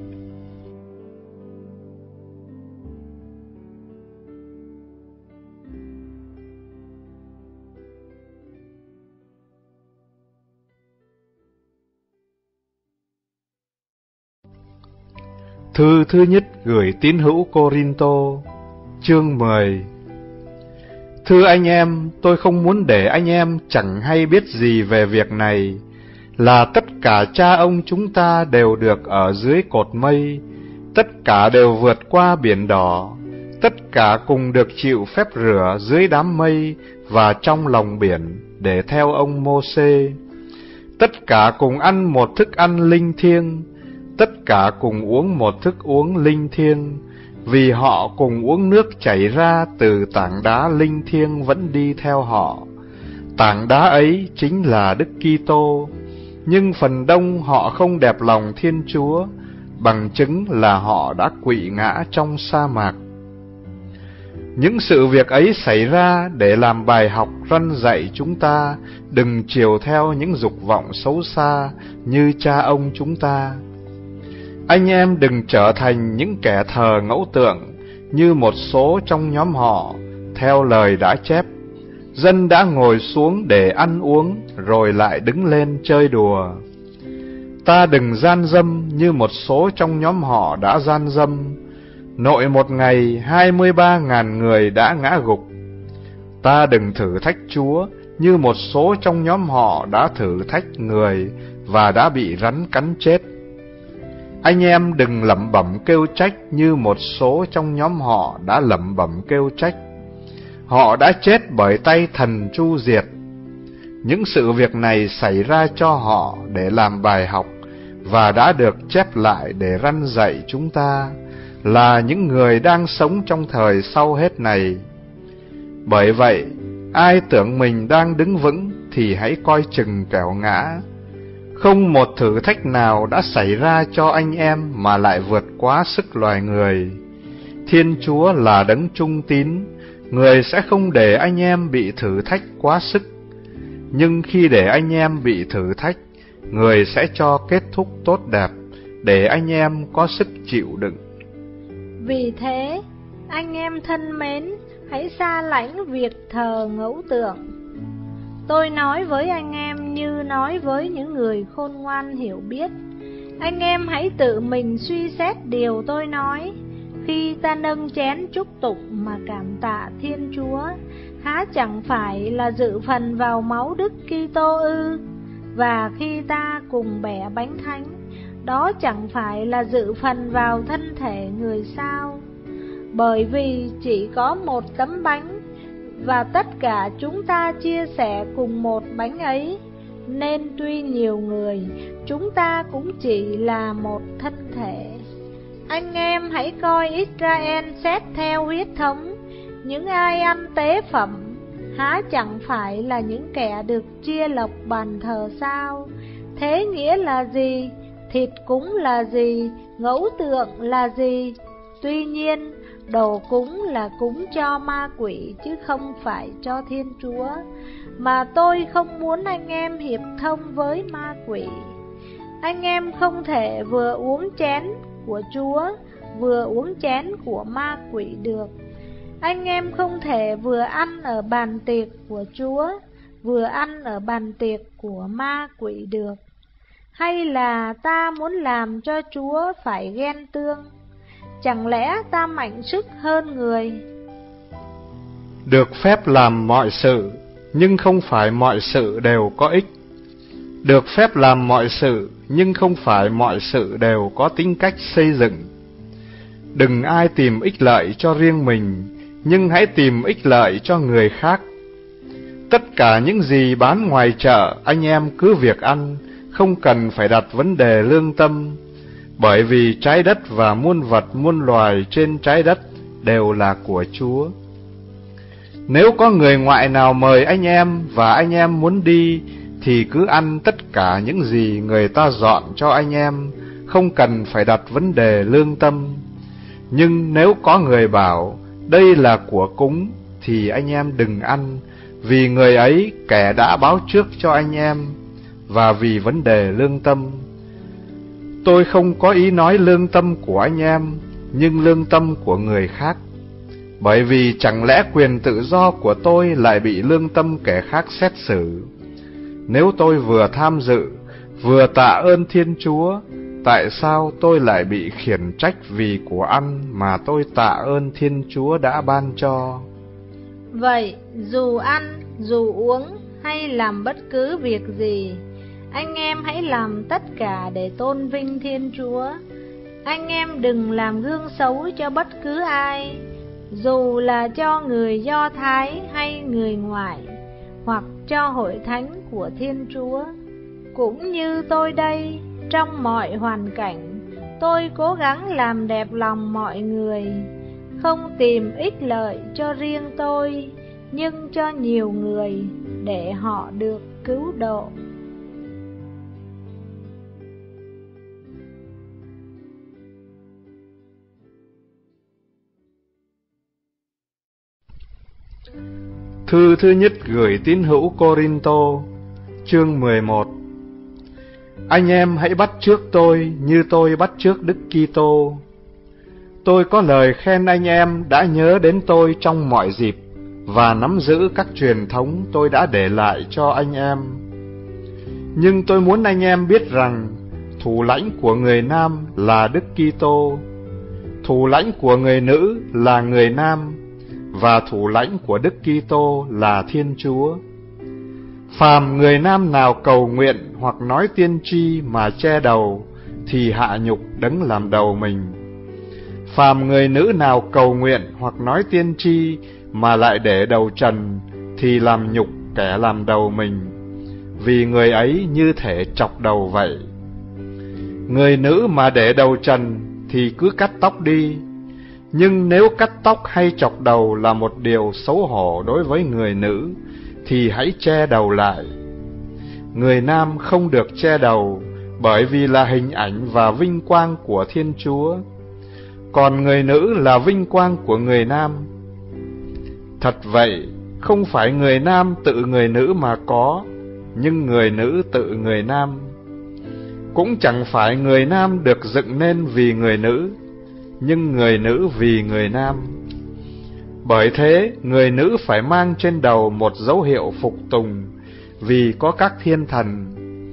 Thư thứ nhất gửi tín hữu Cô-rin-tô, chương mười. Thưa anh em, tôi không muốn để anh em chẳng hay biết gì về việc này, là tất cả cha ông chúng ta đều được ở dưới cột mây, tất cả đều vượt qua biển đỏ, tất cả cùng được chịu phép rửa dưới đám mây và trong lòng biển để theo ông Mô-xê. Tất cả cùng ăn một thức ăn linh thiêng, tất cả cùng uống một thức uống linh thiêng, vì họ cùng uống nước chảy ra từ tảng đá linh thiêng vẫn đi theo họ. Tảng đá ấy chính là Đức Kitô, nhưng phần đông họ không đẹp lòng Thiên Chúa, bằng chứng là họ đã quỵ ngã trong sa mạc. Những sự việc ấy xảy ra để làm bài học răn dạy chúng ta đừng chiều theo những dục vọng xấu xa như cha ông chúng ta. Anh em đừng trở thành những kẻ thờ ngẫu tượng như một số trong nhóm họ. Theo lời đã chép, dân đã ngồi xuống để ăn uống rồi lại đứng lên chơi đùa. Ta đừng gian dâm như một số trong nhóm họ đã gian dâm. Nội một ngày hai mươi ba ngàn người đã ngã gục. Ta đừng thử thách Chúa như một số trong nhóm họ đã thử thách người và đã bị rắn cắn chết. Anh em đừng lẩm bẩm kêu trách như một số trong nhóm họ đã lẩm bẩm kêu trách. Họ đã chết bởi tay thần tru diệt. Những sự việc này xảy ra cho họ để làm bài học và đã được chép lại để răn dạy chúng ta là những người đang sống trong thời sau hết này. Bởi vậy, ai tưởng mình đang đứng vững thì hãy coi chừng kẻo ngã. Không một thử thách nào đã xảy ra cho anh em mà lại vượt quá sức loài người. Thiên Chúa là đấng trung tín, người sẽ không để anh em bị thử thách quá sức. Nhưng khi để anh em bị thử thách, người sẽ cho kết thúc tốt đẹp, để anh em có sức chịu đựng. Vì thế, anh em thân mến, hãy xa lánh việc thờ ngẫu tượng. Tôi nói với anh em như nói với những người khôn ngoan hiểu biết. Anh em hãy tự mình suy xét điều tôi nói. Khi ta nâng chén chúc tụng mà cảm tạ Thiên Chúa, há chẳng phải là dự phần vào máu Đức Kitô ư? Và khi ta cùng bẻ bánh thánh, đó chẳng phải là dự phần vào thân thể người sao? Bởi vì chỉ có một tấm bánh, và tất cả chúng ta chia sẻ cùng một bánh ấy, nên tuy nhiều người, chúng ta cũng chỉ là một thân thể. Anh em hãy coi Israel xét theo huyết thống. Những ai ăn tế phẩm, há chẳng phải là những kẻ được chia lộc bàn thờ sao? Thế nghĩa là gì? Thịt cúng là gì? Ngẫu tượng là gì? Tuy nhiên, đồ cúng là cúng cho ma quỷ chứ không phải cho Thiên Chúa. Mà tôi không muốn anh em hiệp thông với ma quỷ. Anh em không thể vừa uống chén của Chúa, vừa uống chén của ma quỷ được. Anh em không thể vừa ăn ở bàn tiệc của Chúa, vừa ăn ở bàn tiệc của ma quỷ được. Hay là ta muốn làm cho Chúa phải ghen tương? Chẳng lẽ ta mạnh sức hơn người? Được phép làm mọi sự, nhưng không phải mọi sự đều có ích. Được phép làm mọi sự, nhưng không phải mọi sự đều có tính cách xây dựng. Đừng ai tìm ích lợi cho riêng mình, nhưng hãy tìm ích lợi cho người khác. Tất cả những gì bán ngoài chợ, anh em cứ việc ăn, không cần phải đặt vấn đề lương tâm, bởi vì trái đất và muôn vật muôn loài trên trái đất đều là của Chúa. Nếu có người ngoại nào mời anh em và anh em muốn đi, thì cứ ăn tất cả những gì người ta dọn cho anh em, không cần phải đặt vấn đề lương tâm. Nhưng nếu có người bảo đây là của cúng, thì anh em đừng ăn, vì người ấy kẻ đã báo trước cho anh em, và vì vấn đề lương tâm. Tôi không có ý nói lương tâm của anh em, nhưng lương tâm của người khác. Bởi vì chẳng lẽ quyền tự do của tôi lại bị lương tâm kẻ khác xét xử? Nếu tôi vừa tham dự, vừa tạ ơn Thiên Chúa, tại sao tôi lại bị khiển trách vì của ăn mà tôi tạ ơn Thiên Chúa đã ban cho? Vậy, dù ăn, dù uống, hay làm bất cứ việc gì, anh em hãy làm tất cả để tôn vinh Thiên Chúa. Anh em đừng làm gương xấu cho bất cứ ai, dù là cho người Do Thái hay người ngoại, hoặc cho hội thánh của Thiên Chúa. Cũng như tôi đây, trong mọi hoàn cảnh, tôi cố gắng làm đẹp lòng mọi người, không tìm ích lợi cho riêng tôi, nhưng cho nhiều người để họ được cứu độ. Thư thứ nhất gửi tín hữu Cô-rin-tô, chương mười một. Anh em hãy bắt chước tôi như tôi bắt chước Đức Kitô. Tôi có lời khen anh em đã nhớ đến tôi trong mọi dịp và nắm giữ các truyền thống tôi đã để lại cho anh em. Nhưng tôi muốn anh em biết rằng thủ lãnh của người nam là Đức Kitô, thủ lãnh của người nữ là người nam, và thủ lãnh của Đức Kitô là Thiên Chúa. Phàm người nam nào cầu nguyện hoặc nói tiên tri mà che đầu thì hạ nhục đấng làm đầu mình. Phàm người nữ nào cầu nguyện hoặc nói tiên tri mà lại để đầu trần thì làm nhục kẻ làm đầu mình, vì người ấy như thể chọc đầu vậy. Người nữ mà để đầu trần thì cứ cắt tóc đi, nhưng nếu cắt tóc hay chọc đầu là một điều xấu hổ đối với người nữ thì hãy che đầu lại. Người nam không được che đầu, bởi vì là hình ảnh và vinh quang của Thiên Chúa, còn người nữ là vinh quang của người nam. Thật vậy, không phải người nam tự người nữ mà có, nhưng người nữ tự người nam. Cũng chẳng phải người nam được dựng nên vì người nữ, nhưng người nữ vì người nam. Bởi thế, người nữ phải mang trên đầu một dấu hiệu phục tùng, vì có các thiên thần.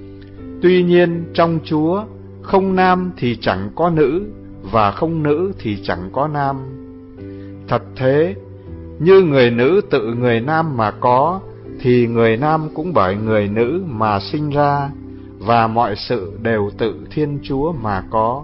Tuy nhiên, trong Chúa, không nam thì chẳng có nữ, và không nữ thì chẳng có nam. Thật thế, như người nữ tự người nam mà có, thì người nam cũng bởi người nữ mà sinh ra, và mọi sự đều tự Thiên Chúa mà có.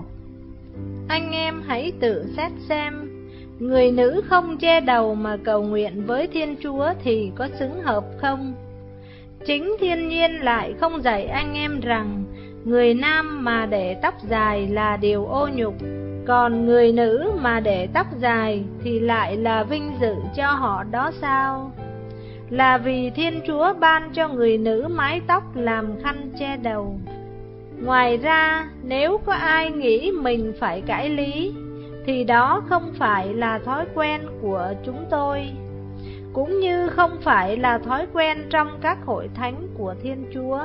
Anh em hãy tự xét xem, người nữ không che đầu mà cầu nguyện với Thiên Chúa thì có xứng hợp không? Chính thiên nhiên lại không dạy anh em rằng người nam mà để tóc dài là điều ô nhục, còn người nữ mà để tóc dài thì lại là vinh dự cho họ đó sao? Là vì Thiên Chúa ban cho người nữ mái tóc làm khăn che đầu. Ngoài ra, nếu có ai nghĩ mình phải cãi lý, thì đó không phải là thói quen của chúng tôi, cũng như không phải là thói quen trong các hội thánh của Thiên Chúa.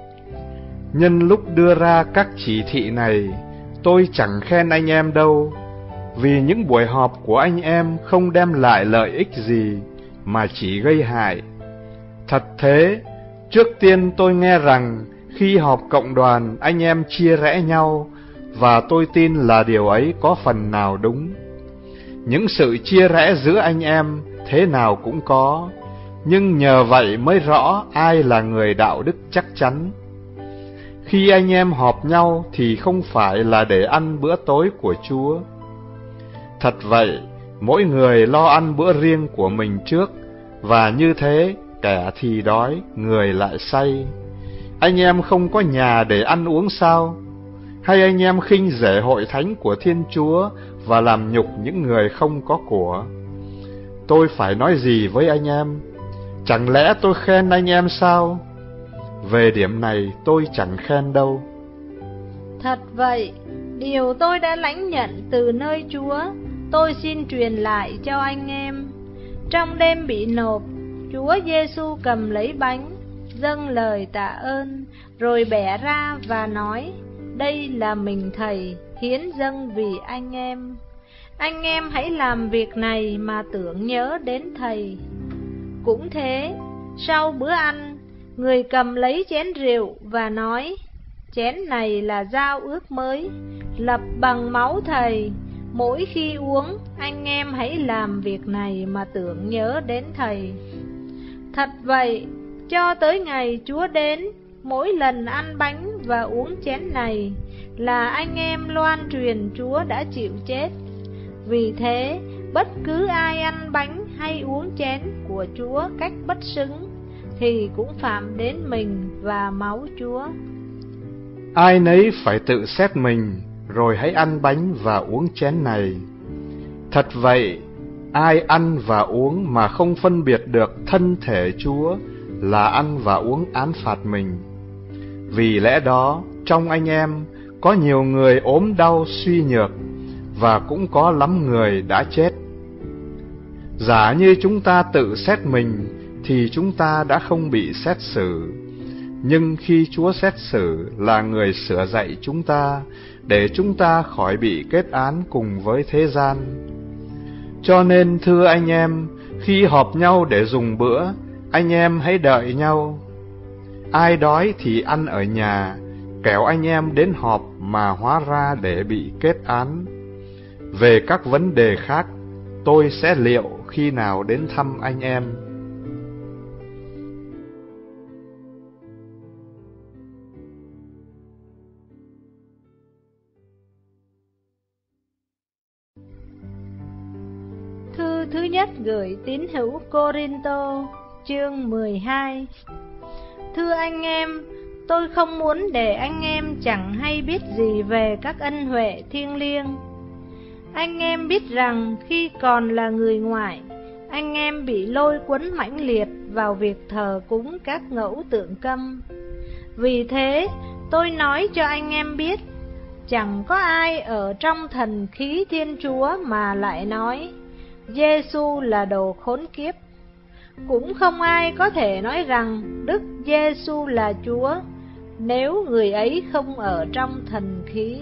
Nhân lúc đưa ra các chỉ thị này, tôi chẳng khen anh em đâu, vì những buổi họp của anh em không đem lại lợi ích gì, mà chỉ gây hại. Thật thế, trước tiên tôi nghe rằng khi họp cộng đoàn anh em chia rẽ nhau, và tôi tin là điều ấy có phần nào đúng. Những sự chia rẽ giữa anh em thế nào cũng có, nhưng nhờ vậy mới rõ ai là người đạo đức chắc chắn. Khi anh em họp nhau thì không phải là để ăn bữa tối của Chúa. Thật vậy, mỗi người lo ăn bữa riêng của mình trước, và như thế kẻ thì đói, người lại say. Anh em không có nhà để ăn uống sao? Hay anh em khinh rẻ hội thánh của Thiên Chúa và làm nhục những người không có của? Tôi phải nói gì với anh em? Chẳng lẽ tôi khen anh em sao? Về điểm này tôi chẳng khen đâu. Thật vậy, điều tôi đã lãnh nhận từ nơi Chúa, tôi xin truyền lại cho anh em. Trong đêm bị nộp, Chúa Giêsu cầm lấy bánh, dâng lời tạ ơn, rồi bẻ ra và nói: đây là mình Thầy, hiến dâng vì anh em. Anh em hãy làm việc này mà tưởng nhớ đến Thầy. Cũng thế, sau bữa ăn, người cầm lấy chén rượu và nói: chén này là giao ước mới, lập bằng máu Thầy. Mỗi khi uống, anh em hãy làm việc này mà tưởng nhớ đến Thầy. Thật vậy, cho tới ngày Chúa đến, mỗi lần ăn bánh và uống chén này là anh em loan truyền Chúa đã chịu chết. Vì thế, bất cứ ai ăn bánh hay uống chén của Chúa cách bất xứng thì cũng phạm đến mình và máu Chúa. Ai nấy phải tự xét mình, rồi hãy ăn bánh và uống chén này. Thật vậy, ai ăn và uống mà không phân biệt được thân thể Chúa là ăn và uống án phạt mình. Vì lẽ đó, trong anh em có nhiều người ốm đau suy nhược, và cũng có lắm người đã chết. Giả như chúng ta tự xét mình, thì chúng ta đã không bị xét xử. Nhưng khi Chúa xét xử là người sửa dạy chúng ta, để chúng ta khỏi bị kết án cùng với thế gian. Cho nên thưa anh em, khi họp nhau để dùng bữa, anh em hãy đợi nhau. Ai đói thì ăn ở nhà, kẻo anh em đến họp mà hóa ra để bị kết án. Về các vấn đề khác, tôi sẽ liệu khi nào đến thăm anh em. Thư thứ nhất gửi tín hữu Cô-rin-tô, chương mười hai. Thưa anh em, tôi không muốn để anh em chẳng hay biết gì về các ân huệ thiêng liêng. Anh em biết rằng khi còn là người ngoại, anh em bị lôi cuốn mãnh liệt vào việc thờ cúng các ngẫu tượng câm. Vì thế, tôi nói cho anh em biết, chẳng có ai ở trong thần khí Thiên Chúa mà lại nói Giê-xu là đồ khốn kiếp. Cũng không ai có thể nói rằng Đức Giê-xu là Chúa, nếu người ấy không ở trong thần khí.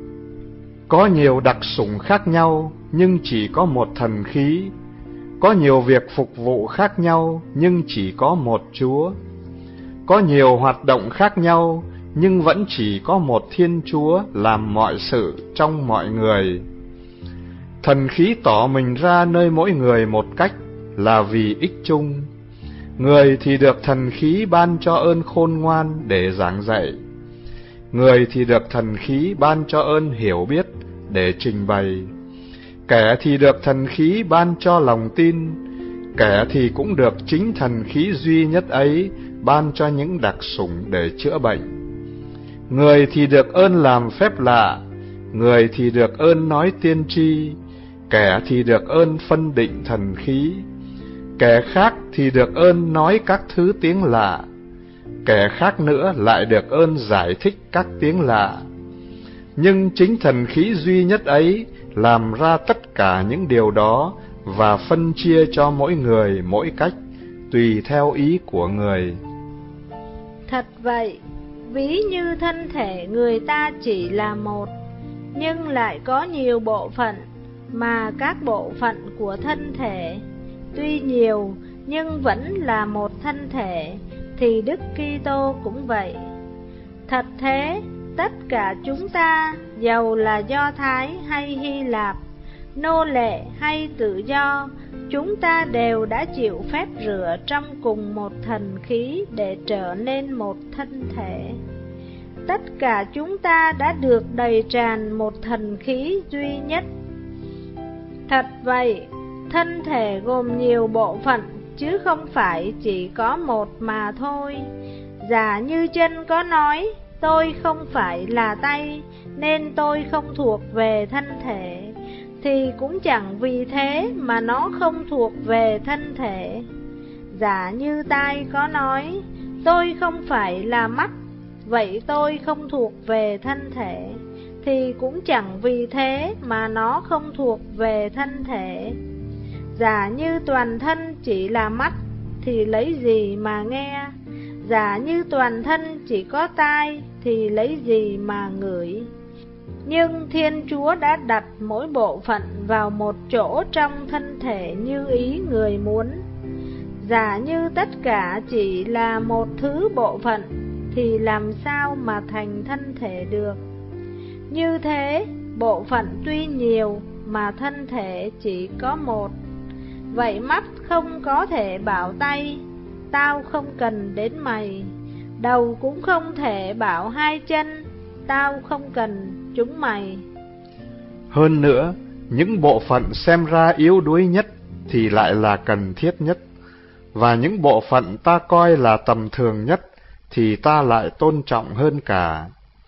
Có nhiều đặc sủng khác nhau, nhưng chỉ có một thần khí. Có nhiều việc phục vụ khác nhau, nhưng chỉ có một Chúa. Có nhiều hoạt động khác nhau, nhưng vẫn chỉ có một Thiên Chúa làm mọi sự trong mọi người. Thần khí tỏ mình ra nơi mỗi người một cách, là vì ích chung. Người thì được thần khí ban cho ơn khôn ngoan để giảng dạy. Người thì được thần khí ban cho ơn hiểu biết để trình bày. Kẻ thì được thần khí ban cho lòng tin. Kẻ thì cũng được chính thần khí duy nhất ấy ban cho những đặc sủng để chữa bệnh. Người thì được ơn làm phép lạ. Người thì được ơn nói tiên tri. Kẻ thì được ơn phân định thần khí. Kẻ khác thì được ơn nói các thứ tiếng lạ. Kẻ khác nữa lại được ơn giải thích các tiếng lạ. Nhưng chính thần khí duy nhất ấy làm ra tất cả những điều đó và phân chia cho mỗi người mỗi cách, tùy theo ý của người. Thật vậy, ví như thân thể người ta chỉ là một, nhưng lại có nhiều bộ phận, mà các bộ phận của thân thể, tuy nhiều nhưng vẫn là một thân thể, thì Đức Kitô cũng vậy. Thật thế, tất cả chúng ta, dầu là Do Thái hay Hy Lạp, nô lệ hay tự do, chúng ta đều đã chịu phép rửa trong cùng một thần khí để trở nên một thân thể. Tất cả chúng ta đã được đầy tràn một thần khí duy nhất. Thật vậy, thân thể gồm nhiều bộ phận, chứ không phải chỉ có một mà thôi. Giả như chân có nói, tôi không phải là tay, nên tôi không thuộc về thân thể, thì cũng chẳng vì thế mà nó không thuộc về thân thể. Giả như tai có nói, tôi không phải là mắt, vậy tôi không thuộc về thân thể, thì cũng chẳng vì thế mà nó không thuộc về thân thể. Giả như toàn thân chỉ là mắt, thì lấy gì mà nghe? Giả như toàn thân chỉ có tai, thì lấy gì mà ngửi? Nhưng Thiên Chúa đã đặt mỗi bộ phận vào một chỗ trong thân thể như ý người muốn. Giả như tất cả chỉ là một thứ bộ phận, thì làm sao mà thành thân thể được? Như thế, bộ phận tuy nhiều mà thân thể chỉ có một. Vậy mắt không có thể bảo tay, tao không cần đến mày. Đầu cũng không thể bảo hai chân, tao không cần chúng mày. Hơn nữa, những bộ phận xem ra yếu đuối nhất thì lại là cần thiết nhất, và những bộ phận ta coi là tầm thường nhất thì ta lại tôn trọng hơn cả.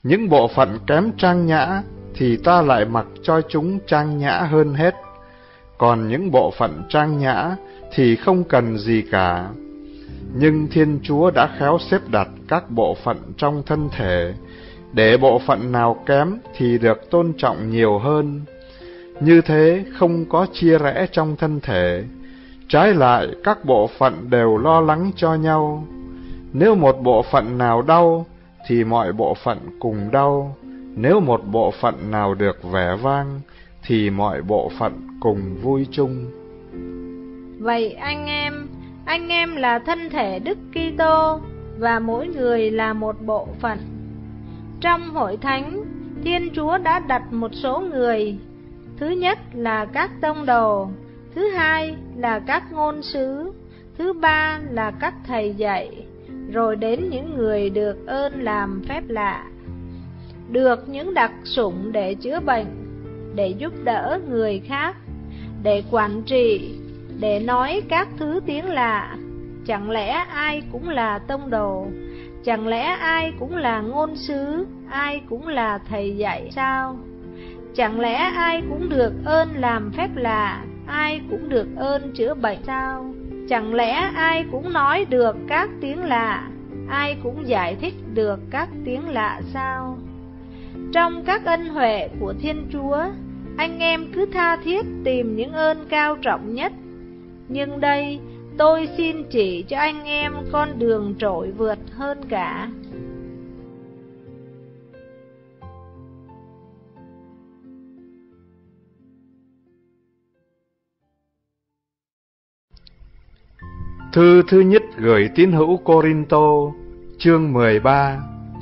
Những bộ phận kém trang nhã thì ta lại mặc cho chúng trang nhã hơn hết. Còn những bộ phận trang nhã thì không cần gì cả. Nhưng Thiên Chúa đã khéo xếp đặt các bộ phận trong thân thể, để bộ phận nào kém thì được tôn trọng nhiều hơn. Như thế không có chia rẽ trong thân thể. Trái lại, các bộ phận đều lo lắng cho nhau. Nếu một bộ phận nào đau, thì mọi bộ phận cùng đau. Nếu một bộ phận nào được vẻ vang, thì mọi bộ phận cùng vui chung. Vậy anh em, anh em là thân thể Đức Kitô, và mỗi người là một bộ phận. Trong hội thánh, Thiên Chúa đã đặt một số người. Thứ nhất là các tông đồ, thứ hai là các ngôn sứ, thứ ba là các thầy dạy, rồi đến những người được ơn làm phép lạ, được những đặc sủng để chữa bệnh, để giúp đỡ người khác, để quản trị, để nói các thứ tiếng lạ. Chẳng lẽ ai cũng là tông đồ? Chẳng lẽ ai cũng là ngôn sứ? Ai cũng là thầy dạy sao? Chẳng lẽ ai cũng được ơn làm phép lạ? Ai cũng được ơn chữa bệnh sao? Chẳng lẽ ai cũng nói được các tiếng lạ? Ai cũng giải thích được các tiếng lạ sao? Trong các ân huệ của Thiên Chúa, anh em cứ tha thiết tìm những ơn cao trọng nhất. Nhưng đây, tôi xin chỉ cho anh em con đường trội vượt hơn cả. Thư thứ nhất gửi tín hữu Cô-rin-tô, chương mười ba.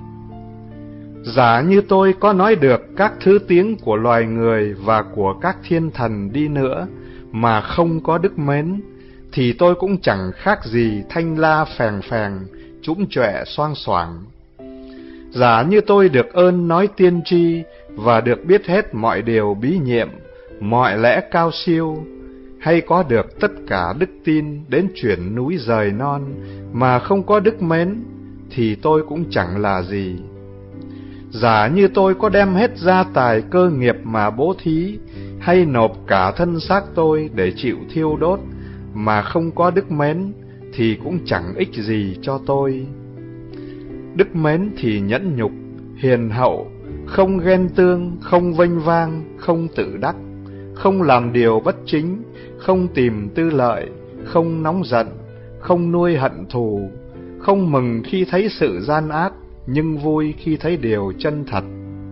Giả như tôi có nói được các thứ tiếng của loài người và của các thiên thần đi nữa, mà không có đức mến, thì tôi cũng chẳng khác gì thanh la phèn phèn, trũng trọe xoang xoảng. Giả như tôi được ơn nói tiên tri, và được biết hết mọi điều bí nhiệm, mọi lẽ cao siêu, hay có được tất cả đức tin đến chuyển núi rời non, mà không có đức mến, thì tôi cũng chẳng là gì. Giả như tôi có đem hết gia tài cơ nghiệp mà bố thí, hay nộp cả thân xác tôi để chịu thiêu đốt, mà không có đức mến, thì cũng chẳng ích gì cho tôi. Đức mến thì nhẫn nhục, hiền hậu, không ghen tương, không vênh vang, không tự đắc, không làm điều bất chính, không tìm tư lợi, không nóng giận, không nuôi hận thù, không mừng khi thấy sự gian ác, nhưng vui khi thấy điều chân thật.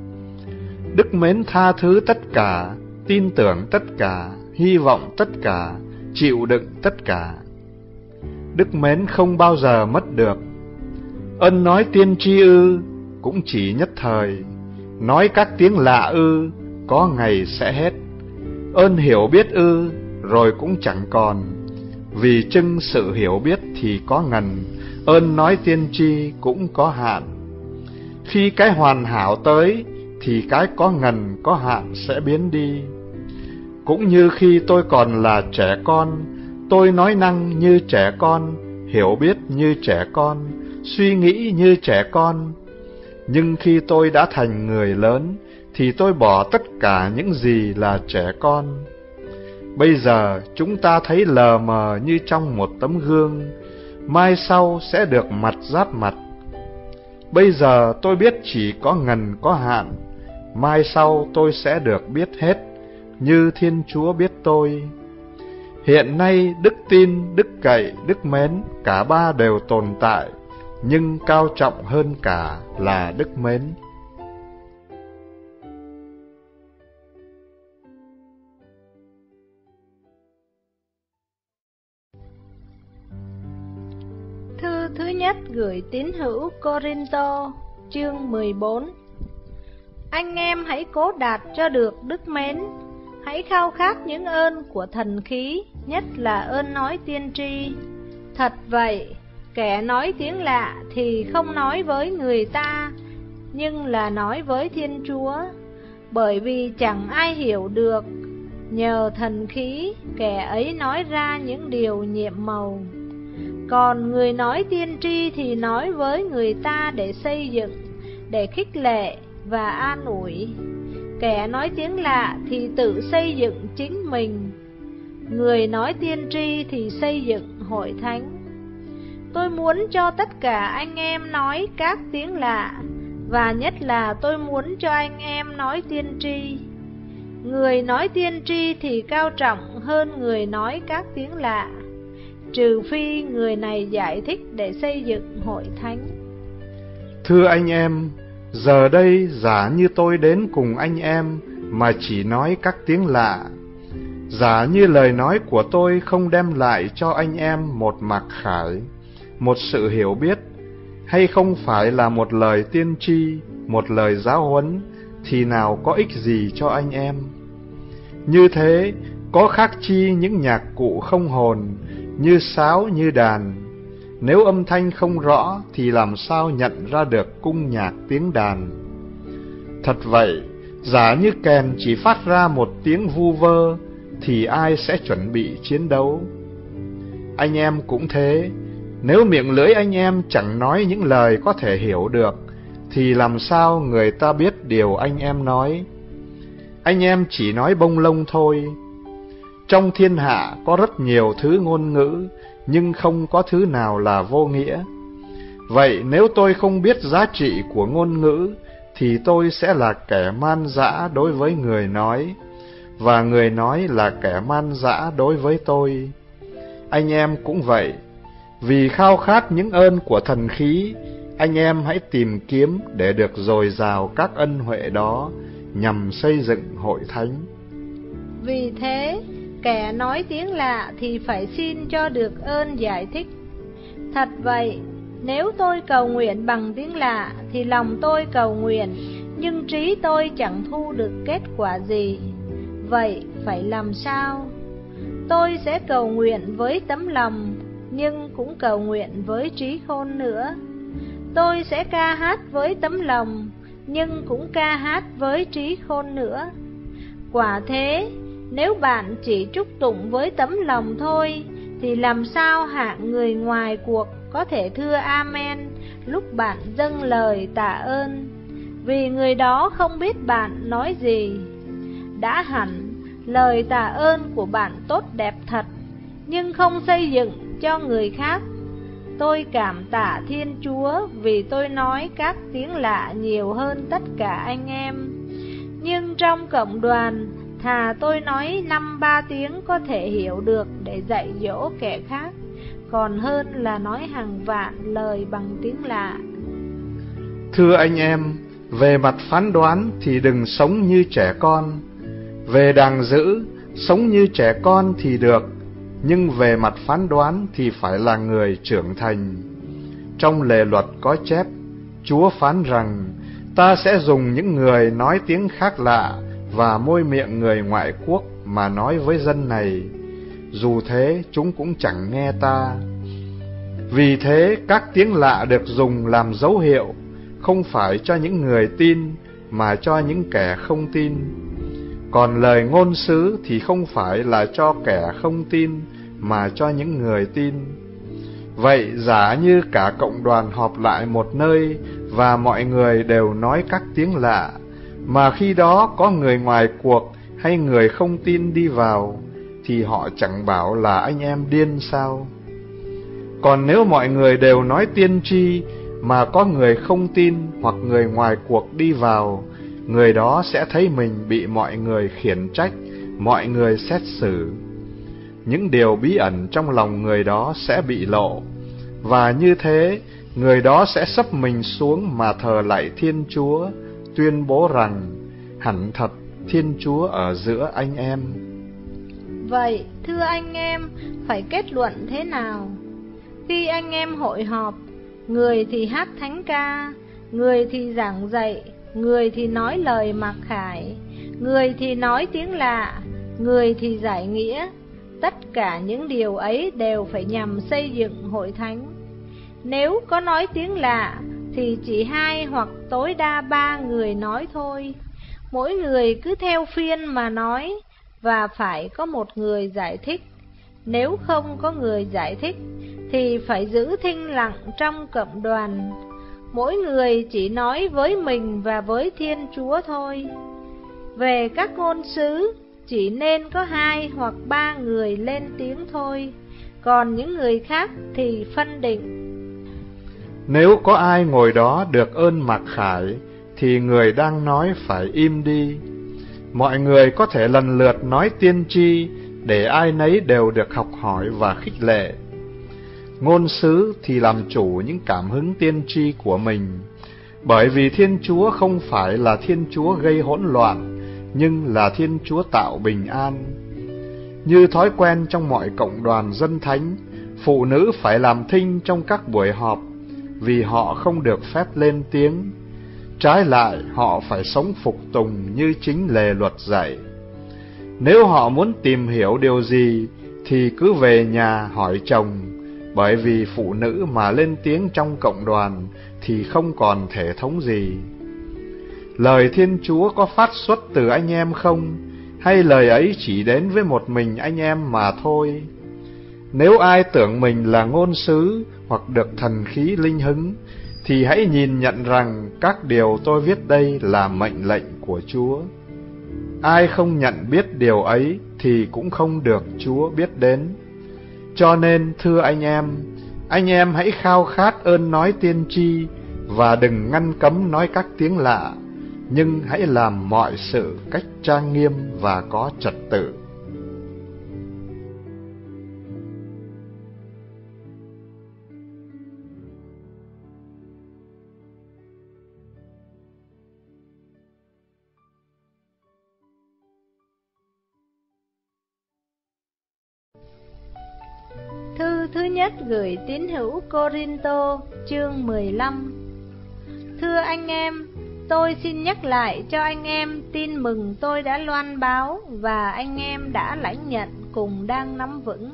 Đức mến tha thứ tất cả, tin tưởng tất cả, hy vọng tất cả, chịu đựng tất cả. Đức mến không bao giờ mất được. Ân nói tiên tri ư, cũng chỉ nhất thời. Nói các tiếng lạ ư, có ngày sẽ hết. Ơn hiểu biết ư, rồi cũng chẳng còn. Vì chưng sự hiểu biết thì có ngần, ơn nói tiên tri cũng có hạn. Khi cái hoàn hảo tới, thì cái có ngần có hạn sẽ biến đi. Cũng như khi tôi còn là trẻ con, tôi nói năng như trẻ con, hiểu biết như trẻ con, suy nghĩ như trẻ con. Nhưng khi tôi đã thành người lớn, thì tôi bỏ tất cả những gì là trẻ con. Bây giờ chúng ta thấy lờ mờ như trong một tấm gương, mai sau sẽ được mặt giáp mặt. Bây giờ tôi biết chỉ có ngần có hạn, mai sau tôi sẽ được biết hết, như Thiên Chúa biết tôi. Hiện nay đức tin, đức cậy, đức mến, cả ba đều tồn tại, nhưng cao trọng hơn cả là đức mến. Thư thứ nhất gửi tín hữu Cô-rin-tô, chương mười bốn. Anh em hãy cố đạt cho được đức mến, hãy khao khát những ơn của thần khí, nhất là ơn nói tiên tri. Thật vậy, kẻ nói tiếng lạ thì không nói với người ta, nhưng là nói với Thiên Chúa, bởi vì chẳng ai hiểu được. Nhờ thần khí, kẻ ấy nói ra những điều nhiệm màu. Còn người nói tiên tri thì nói với người ta để xây dựng, để khích lệ và an ủi. Kẻ nói tiếng lạ thì tự xây dựng chính mình, người nói tiên tri thì xây dựng hội thánh. Tôi muốn cho tất cả anh em nói các tiếng lạ, và nhất là tôi muốn cho anh em nói tiên tri. Người nói tiên tri thì cao trọng hơn người nói các tiếng lạ, trừ phi người này giải thích để xây dựng hội thánh. Thưa anh em, giờ đây giả như tôi đến cùng anh em mà chỉ nói các tiếng lạ, giả như lời nói của tôi không đem lại cho anh em một mặc khải, một sự hiểu biết, hay không phải là một lời tiên tri, một lời giáo huấn, thì nào có ích gì cho anh em. Như thế, có khác chi những nhạc cụ không hồn, như sáo như đàn. Nếu âm thanh không rõ thì làm sao nhận ra được cung nhạc tiếng đàn. Thật vậy, giả như kèn chỉ phát ra một tiếng vu vơ, thì ai sẽ chuẩn bị chiến đấu? Anh em cũng thế, nếu miệng lưỡi anh em chẳng nói những lời có thể hiểu được, thì làm sao người ta biết điều anh em nói? Anh em chỉ nói bông lông thôi. Trong thiên hạ có rất nhiều thứ ngôn ngữ, nhưng không có thứ nào là vô nghĩa. Vậy nếu tôi không biết giá trị của ngôn ngữ, thì tôi sẽ là kẻ man dã đối với người nói, và người nói là kẻ man dã đối với tôi. Anh em cũng vậy. Vì khao khát những ơn của thần khí, anh em hãy tìm kiếm để được dồi dào các ân huệ đó, nhằm xây dựng hội thánh. Vì thế, kẻ nói tiếng lạ thì phải xin cho được ơn giải thích. Thật vậy, nếu tôi cầu nguyện bằng tiếng lạ thì lòng tôi cầu nguyện, nhưng trí tôi chẳng thu được kết quả gì. Vậy phải làm sao? Tôi sẽ cầu nguyện với tấm lòng, nhưng cũng cầu nguyện với trí khôn nữa. Tôi sẽ ca hát với tấm lòng, nhưng cũng ca hát với trí khôn nữa. Quả thế, nếu bạn chỉ chúc tụng với tấm lòng thôi, thì làm sao hạng người ngoài cuộc có thể thưa Amen lúc bạn dâng lời tạ ơn, vì người đó không biết bạn nói gì. Đã hẳn, lời tạ ơn của bạn tốt đẹp thật, nhưng không xây dựng cho người khác. Tôi cảm tạ Thiên Chúa vì tôi nói các tiếng lạ nhiều hơn tất cả anh em. Nhưng trong cộng đoàn, thà tôi nói năm ba tiếng có thể hiểu được để dạy dỗ kẻ khác, còn hơn là nói hàng vạn lời bằng tiếng lạ. Thưa anh em, về mặt phán đoán thì đừng sống như trẻ con. Về đàng giữ, sống như trẻ con thì được, nhưng về mặt phán đoán thì phải là người trưởng thành. Trong lề luật có chép, Chúa phán rằng, ta sẽ dùng những người nói tiếng khác lạ và môi miệng người ngoại quốc mà nói với dân này, dù thế chúng cũng chẳng nghe ta. Vì thế các tiếng lạ được dùng làm dấu hiệu, không phải cho những người tin, mà cho những kẻ không tin. Còn lời ngôn sứ thì không phải là cho kẻ không tin, mà cho những người tin. Vậy giả như cả cộng đoàn họp lại một nơi, và mọi người đều nói các tiếng lạ, mà khi đó có người ngoài cuộc hay người không tin đi vào, thì họ chẳng bảo là anh em điên sao? Còn nếu mọi người đều nói tiên tri, mà có người không tin hoặc người ngoài cuộc đi vào, người đó sẽ thấy mình bị mọi người khiển trách, mọi người xét xử. Những điều bí ẩn trong lòng người đó sẽ bị lộ, và như thế, người đó sẽ xấp mình xuống mà thờ lạy Thiên Chúa, tuyên bố rằng, hẳn thật Thiên Chúa ở giữa anh em. Vậy, thưa anh em, phải kết luận thế nào? Khi anh em hội họp, người thì hát thánh ca, người thì giảng dạy, người thì nói lời mặc khải, người thì nói tiếng lạ, người thì giải nghĩa. Tất cả những điều ấy đều phải nhằm xây dựng hội thánh. Nếu có nói tiếng lạ, thì chỉ hai hoặc tối đa ba người nói thôi. Mỗi người cứ theo phiên mà nói, và phải có một người giải thích. Nếu không có người giải thích, thì phải giữ thinh lặng trong cộng đoàn. mỗi người chỉ nói với mình và với Thiên Chúa thôi. Về các ngôn sứ, chỉ nên có hai hoặc ba người lên tiếng thôi, còn những người khác thì phân định. Nếu có ai ngồi đó được ơn mặc khải, thì người đang nói phải im đi. Mọi người có thể lần lượt nói tiên tri, để ai nấy đều được học hỏi và khích lệ. Ngôn sứ thì làm chủ những cảm hứng tiên tri của mình, bởi vì Thiên Chúa không phải là Thiên Chúa gây hỗn loạn, nhưng là Thiên Chúa tạo bình an. Như thói quen trong mọi cộng đoàn dân thánh, phụ nữ phải làm thinh trong các buổi họp, vì họ không được phép lên tiếng. Trái lại, họ phải sống phục tùng như chính lề luật dạy. Nếu họ muốn tìm hiểu điều gì, thì cứ về nhà hỏi chồng, bởi vì phụ nữ mà lên tiếng trong cộng đoàn thì không còn thể thống gì. Lời Thiên Chúa có phát xuất từ anh em không, hay lời ấy chỉ đến với một mình anh em mà thôi? Nếu ai tưởng mình là ngôn sứ hoặc được thần khí linh hứng, thì hãy nhìn nhận rằng các điều tôi viết đây là mệnh lệnh của Chúa. Ai không nhận biết điều ấy thì cũng không được Chúa biết đến. Cho nên thưa anh em, anh em hãy khao khát ơn nói tiên tri, và đừng ngăn cấm nói các tiếng lạ, nhưng hãy làm mọi sự cách trang nghiêm và có trật tự. Thư thứ nhất gửi tín hữu Cô-rin-tô, chương mười lăm. Thưa anh em, tôi xin nhắc lại cho anh em tin mừng tôi đã loan báo và anh em đã lãnh nhận cùng đang nắm vững.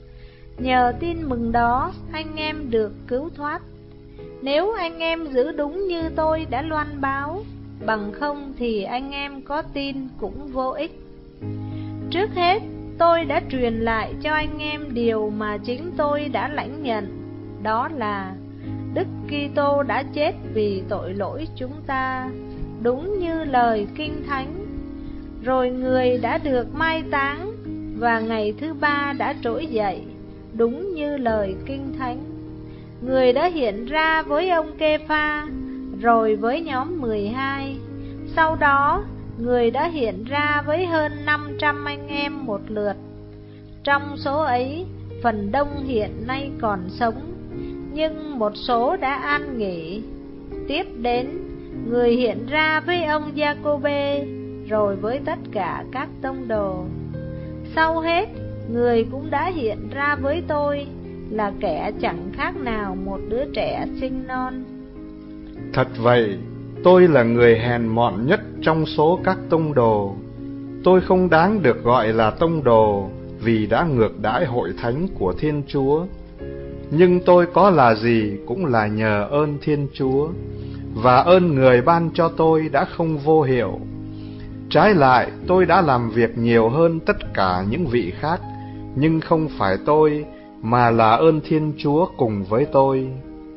Nhờ tin mừng đó, anh em được cứu thoát. Nếu anh em giữ đúng như tôi đã loan báo, bằng không thì anh em có tin cũng vô ích. Trước hết, tôi đã truyền lại cho anh em điều mà chính tôi đã lãnh nhận, đó là Đức Kitô đã chết vì tội lỗi chúng ta, đúng như lời Kinh Thánh. Rồi Người đã được mai táng và ngày thứ ba đã trỗi dậy, đúng như lời Kinh Thánh. Người đã hiện ra với ông Kê-pha, rồi với nhóm mười hai. Sau đó, Người đã hiện ra với hơn năm trăm anh em một lượt. Trong số ấy, phần đông hiện nay còn sống, nhưng một số đã an nghỉ. Tiếp đến, Người hiện ra với ông Gia-cô-bê, rồi với tất cả các tông đồ. Sau hết, Người cũng đã hiện ra với tôi, là kẻ chẳng khác nào một đứa trẻ sinh non. Thật vậy, tôi là người hèn mọn nhất trong số các tông đồ. Tôi không đáng được gọi là tông đồ, vì đã ngược đãi hội thánh của Thiên Chúa. Nhưng tôi có là gì cũng là nhờ ơn Thiên Chúa, và ơn Người ban cho tôi đã không vô hiệu. Trái lại, tôi đã làm việc nhiều hơn tất cả những vị khác, nhưng không phải tôi, mà là ơn Thiên Chúa cùng với tôi.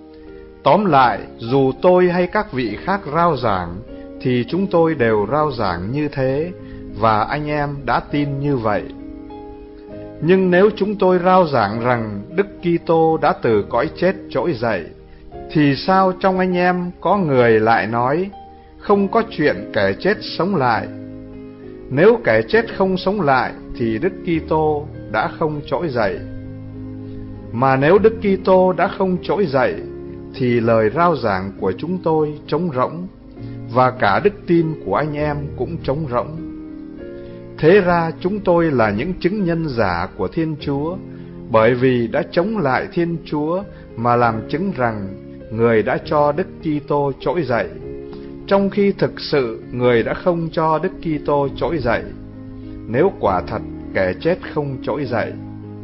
Tóm lại, dù tôi hay các vị khác rao giảng, thì chúng tôi đều rao giảng như thế, và anh em đã tin như vậy. Nhưng nếu chúng tôi rao giảng rằng Đức Kitô đã từ cõi chết trỗi dậy, thì sao trong anh em có người lại nói không có chuyện kẻ chết sống lại? Nếu kẻ chết không sống lại thì Đức Kitô đã không trỗi dậy. Mà nếu Đức Kitô đã không trỗi dậy thì lời rao giảng của chúng tôi trống rỗng, và cả đức tin của anh em cũng trống rỗng. Thế ra chúng tôi là những chứng nhân giả của Thiên Chúa, bởi vì đã chống lại Thiên Chúa mà làm chứng rằng Người đã cho Đức Kitô trỗi dậy, trong khi thực sự Người đã không cho Đức Kitô trỗi dậy, nếu quả thật kẻ chết không trỗi dậy.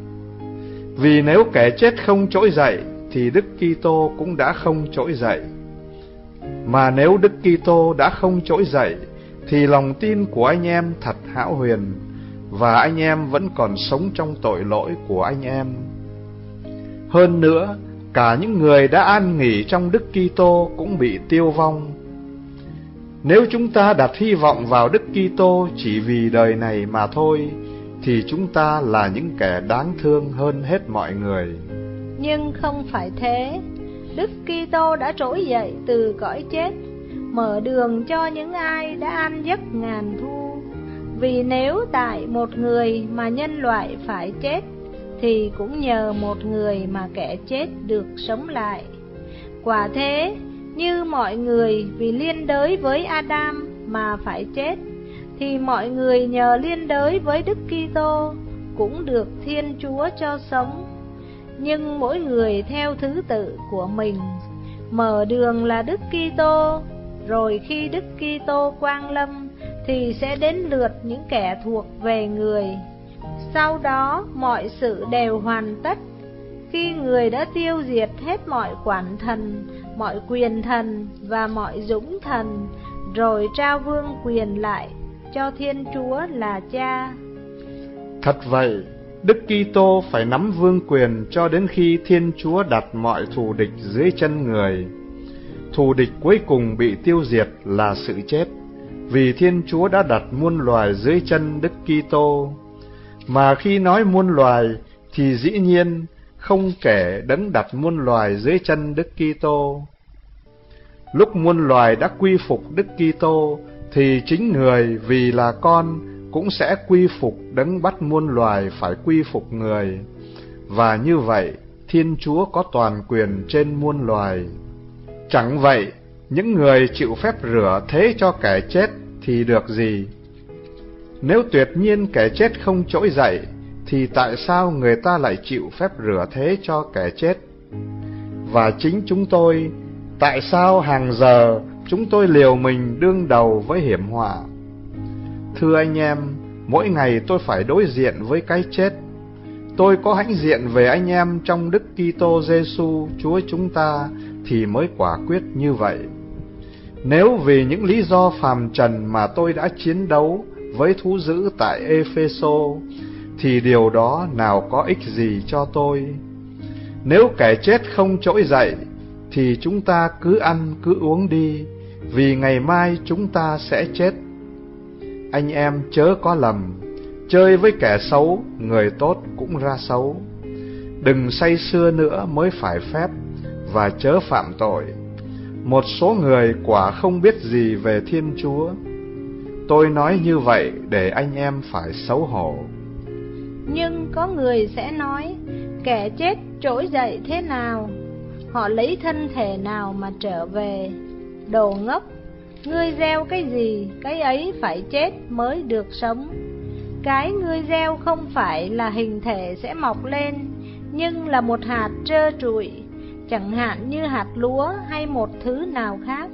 Vì nếu kẻ chết không trỗi dậy thì Đức Kitô cũng đã không trỗi dậy. Mà nếu Đức Kitô đã không trỗi dậy thì lòng tin của anh em thật hão huyền, và anh em vẫn còn sống trong tội lỗi của anh em. Hơn nữa, cả những người đã an nghỉ trong Đức Kitô cũng bị tiêu vong. Nếu chúng ta đặt hy vọng vào Đức Kitô chỉ vì đời này mà thôi, thì chúng ta là những kẻ đáng thương hơn hết mọi người. Nhưng không phải thế. Đức Kitô đã trỗi dậy từ cõi chết, mở đường cho những ai đã an giấc ngàn thu. Vì nếu tại một người mà nhân loại phải chết, thì cũng nhờ một người mà kẻ chết được sống lại. Quả thế, như mọi người vì liên đới với Adam mà phải chết, thì mọi người nhờ liên đới với Đức Kitô cũng được Thiên Chúa cho sống. Nhưng mỗi người theo thứ tự của mình. Mở đường là Đức Kitô, rồi khi Đức Kitô quang lâm thì sẽ đến lượt những kẻ thuộc về người. Sau đó mọi sự đều hoàn tất, khi người đã tiêu diệt hết mọi quản thần, mọi quyền thần và mọi dũng thần, rồi trao vương quyền lại cho Thiên Chúa là Cha. Thật vậy, Đức Kitô phải nắm vương quyền cho đến khi Thiên Chúa đặt mọi thù địch dưới chân người. Thù địch cuối cùng bị tiêu diệt là sự chết, vì Thiên Chúa đã đặt muôn loài dưới chân Đức Kitô. Mà khi nói muôn loài thì dĩ nhiên không kể đấng đặt muôn loài dưới chân Đức Kitô. Lúc muôn loài đã quy phục Đức Kitô thì chính người vì là con cũng sẽ quy phục đấng bắt muôn loài phải quy phục người. Và như vậy, Thiên Chúa có toàn quyền trên muôn loài. Chẳng vậy, những người chịu phép rửa thế cho kẻ chết thì được gì? Nếu tuyệt nhiên kẻ chết không trỗi dậy, thì tại sao người ta lại chịu phép rửa thế cho kẻ chết? Và chính chúng tôi, tại sao hàng giờ chúng tôi liều mình đương đầu với hiểm họa? Thưa anh em, mỗi ngày tôi phải đối diện với cái chết. Tôi có hãnh diện về anh em trong Đức Kitô Giêsu Chúa chúng ta thì mới quả quyết như vậy. Nếu vì những lý do phàm trần mà tôi đã chiến đấu với thú dữ tại Ê-phê-sô, thì điều đó nào có ích gì cho tôi? Nếu kẻ chết không trỗi dậy, thì chúng ta cứ ăn cứ uống đi, vì ngày mai chúng ta sẽ chết. Anh em chớ có lầm, chơi với kẻ xấu, người tốt cũng ra xấu. Đừng say sưa nữa mới phải phép, và chớ phạm tội. Một số người quả không biết gì về Thiên Chúa. Tôi nói như vậy để anh em phải xấu hổ. Nhưng có người sẽ nói, kẻ chết trỗi dậy thế nào? Họ lấy thân thể nào mà trở về? Đồ ngốc! Ngươi gieo cái gì, cái ấy phải chết mới được sống. Cái ngươi gieo không phải là hình thể sẽ mọc lên, nhưng là một hạt trơ trụi, chẳng hạn như hạt lúa hay một thứ nào khác.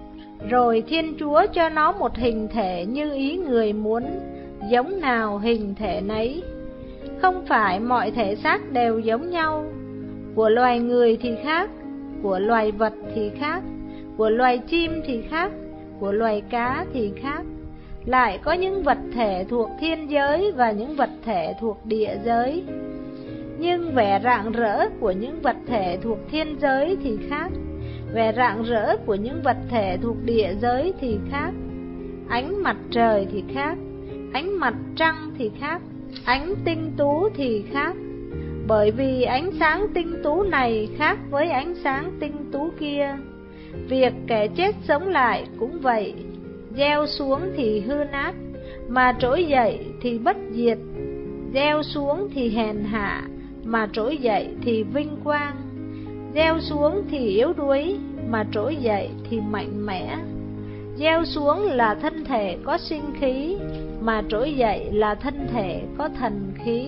Rồi Thiên Chúa cho nó một hình thể như ý người muốn, giống nào hình thể nấy. Không phải mọi thể xác đều giống nhau, của loài người thì khác, của loài vật thì khác, của loài chim thì khác, của loài cá thì khác. Lại có những vật thể thuộc thiên giới và những vật thể thuộc địa giới. Nhưng vẻ rạng rỡ của những vật thể thuộc thiên giới thì khác, vẻ rạng rỡ của những vật thể thuộc địa giới thì khác. Ánh mặt trời thì khác, ánh mặt trăng thì khác, ánh tinh tú thì khác. Bởi vì ánh sáng tinh tú này khác với ánh sáng tinh tú kia. Việc kẻ chết sống lại cũng vậy, gieo xuống thì hư nát, mà trỗi dậy thì bất diệt. Gieo xuống thì hèn hạ, mà trỗi dậy thì vinh quang. Gieo xuống thì yếu đuối, mà trỗi dậy thì mạnh mẽ. Gieo xuống là thân thể có sinh khí, mà trỗi dậy là thân thể có thần khí.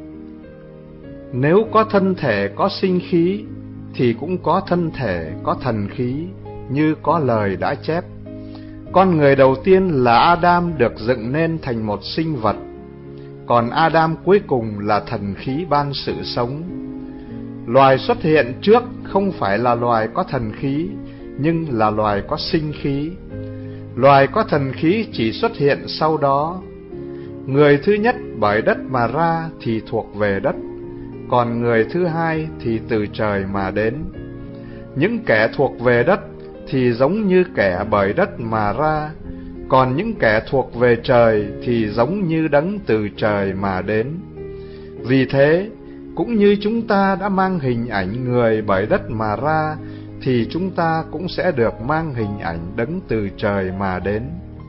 Nếu có thân thể có sinh khí, thì cũng có thân thể có thần khí, như có lời đã chép. Con người đầu tiên là Adam được dựng nên thành một sinh vật, còn Adam cuối cùng là thần khí ban sự sống. Loài xuất hiện trước không phải là loài có thần khí, nhưng là loài có sinh khí. Loài có thần khí chỉ xuất hiện sau đó. Người thứ nhất bởi đất mà ra thì thuộc về đất, còn người thứ hai thì từ trời mà đến. Những kẻ thuộc về đất thì giống như kẻ bởi đất mà ra, còn những kẻ thuộc về trời thì giống như đấng từ trời mà đến. Vì thế, cũng như chúng ta đã mang hình ảnh người bởi đất mà ra, thì chúng ta cũng sẽ được mang hình ảnh đấng từ trời mà đến.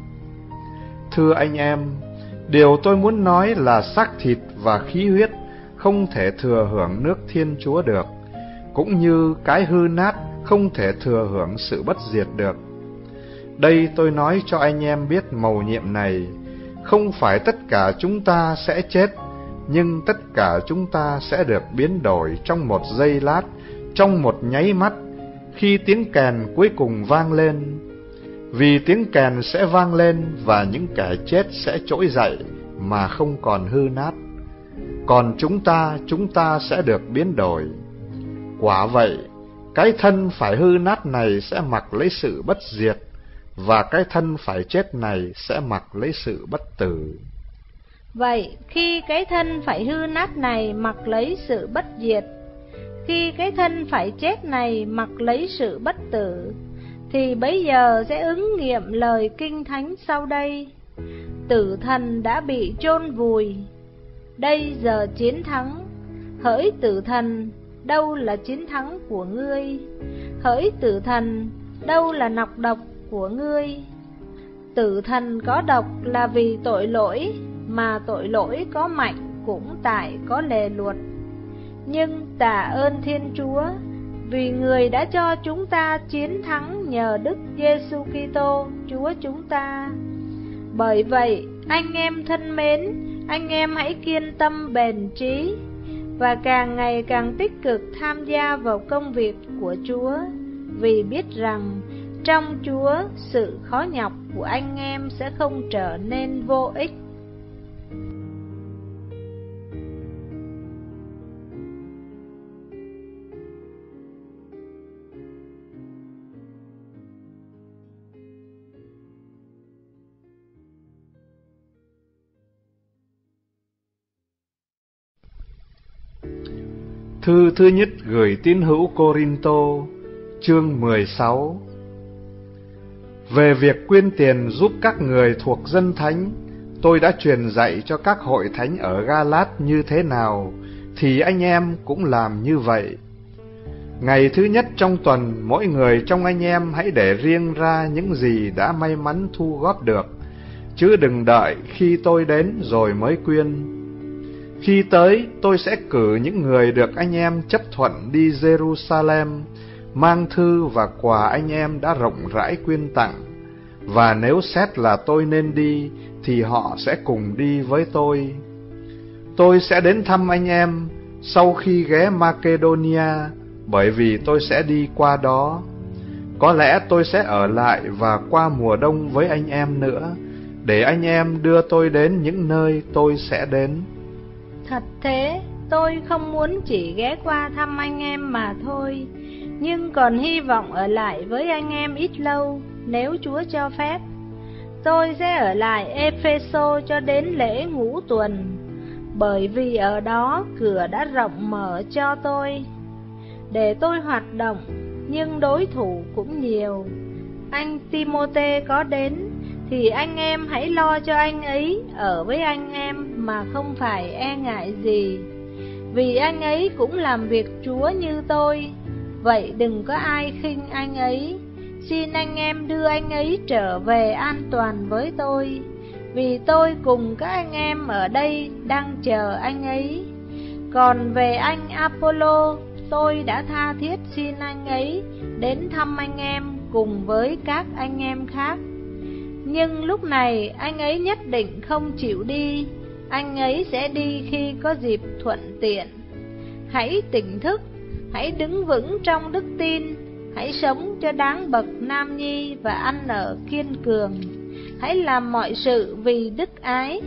Thưa anh em, điều tôi muốn nói là xác thịt và khí huyết không thể thừa hưởng nước Thiên Chúa được, cũng như cái hư nát không thể thừa hưởng sự bất diệt được. Đây tôi nói cho anh em biết mầu nhiệm này, không phải tất cả chúng ta sẽ chết, nhưng tất cả chúng ta sẽ được biến đổi trong một giây lát, trong một nháy mắt, khi tiếng kèn cuối cùng vang lên. Vì tiếng kèn sẽ vang lên và những kẻ chết sẽ trỗi dậy mà không còn hư nát. Còn chúng ta, chúng ta sẽ được biến đổi. Quả vậy, cái thân phải hư nát này sẽ mặc lấy sự bất diệt, và cái thân phải chết này sẽ mặc lấy sự bất tử. Vậy khi cái thân phải hư nát này mặc lấy sự bất diệt, khi cái thân phải chết này mặc lấy sự bất tử, thì bấy giờ sẽ ứng nghiệm lời Kinh Thánh sau đây: tử thần đã bị chôn vùi, đây giờ chiến thắng. Hỡi tử thần, đâu là chiến thắng của ngươi? Hỡi tử thần, đâu là nọc độc của ngươi? Tử thần có độc là vì tội lỗi, mà tội lỗi có mạnh cũng tại có lề luật. Nhưng tạ ơn Thiên Chúa, vì Người đã cho chúng ta chiến thắng nhờ Đức Giêsu Kitô Chúa chúng ta. Bởi vậy, anh em thân mến, anh em hãy kiên tâm bền chí và càng ngày càng tích cực tham gia vào công việc của Chúa, vì biết rằng trong Chúa sự khó nhọc của anh em sẽ không trở nên vô ích. Thư thứ nhất gửi tín hữu Cô-rin-tô, chương mười sáu. Về việc quyên tiền giúp các người thuộc dân thánh, tôi đã truyền dạy cho các hội thánh ở Ga-lát như thế nào, thì anh em cũng làm như vậy. Ngày thứ nhất trong tuần, mỗi người trong anh em hãy để riêng ra những gì đã may mắn thu góp được, chứ đừng đợi khi tôi đến rồi mới quyên. Khi tới, tôi sẽ cử những người được anh em chấp thuận đi Jerusalem, mang thư và quà anh em đã rộng rãi quyên tặng. Và nếu xét là tôi nên đi, thì họ sẽ cùng đi với tôi. Tôi sẽ đến thăm anh em sau khi ghé Macedonia, bởi vì tôi sẽ đi qua đó. Có lẽ tôi sẽ ở lại và qua mùa đông với anh em nữa, để anh em đưa tôi đến những nơi tôi sẽ đến. Thật thế, tôi không muốn chỉ ghé qua thăm anh em mà thôi, nhưng còn hy vọng ở lại với anh em ít lâu, nếu Chúa cho phép. Tôi sẽ ở lại Ê-phê-sô cho đến lễ ngũ tuần, bởi vì ở đó cửa đã rộng mở cho tôi, để tôi hoạt động, nhưng đối thủ cũng nhiều. Anh Ti-mô-tê có đến, thì anh em hãy lo cho anh ấy ở với anh em mà không phải e ngại gì, vì anh ấy cũng làm việc Chúa như tôi. Vậy đừng có ai khinh anh ấy. Xin anh em đưa anh ấy trở về an toàn với tôi, vì tôi cùng các anh em ở đây đang chờ anh ấy. Còn về anh Apollo, tôi đã tha thiết xin anh ấy đến thăm anh em cùng với các anh em khác. Nhưng lúc này anh ấy nhất định không chịu đi, anh ấy sẽ đi khi có dịp thuận tiện. Hãy tỉnh thức, hãy đứng vững trong đức tin, hãy sống cho đáng bậc nam nhi và ăn ở kiên cường. Hãy làm mọi sự vì đức ái.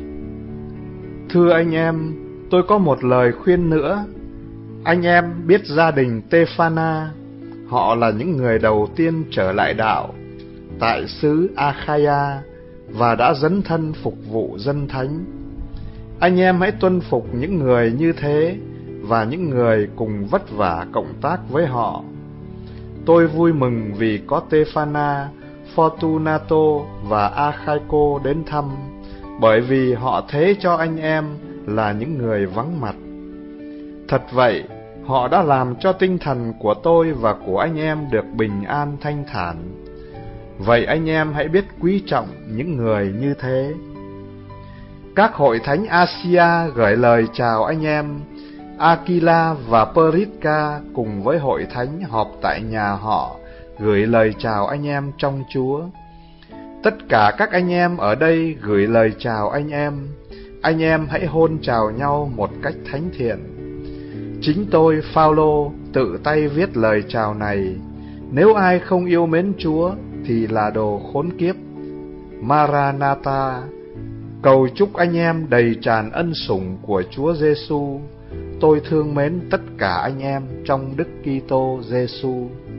Thưa anh em, tôi có một lời khuyên nữa. Anh em biết gia đình Tê-phana, họ là những người đầu tiên trở lại đạo tại xứ Achaia và đã dấn thân phục vụ dân thánh. Anh em hãy tuân phục những người như thế và những người cùng vất vả cộng tác với họ. Tôi vui mừng vì có Stefana, Fortunato và Akhaiko đến thăm, bởi vì họ thế cho anh em là những người vắng mặt. Thật vậy, họ đã làm cho tinh thần của tôi và của anh em được bình an thanh thản. Vậy anh em hãy biết quý trọng những người như thế. Các hội thánh Asia gửi lời chào anh em. Aquila và Prisca cùng với hội thánh họp tại nhà họ gửi lời chào anh em trong Chúa. Tất cả các anh em ở đây gửi lời chào anh em. Anh em hãy hôn chào nhau một cách thánh thiện. Chính tôi, Phao-lô, tự tay viết lời chào này. Nếu ai không yêu mến Chúa thì là đồ khốn kiếp. Maranatha. Cầu chúc anh em đầy tràn ân sủng của Chúa Giêsu. Tôi thương mến tất cả anh em trong Đức Kitô Giêsu.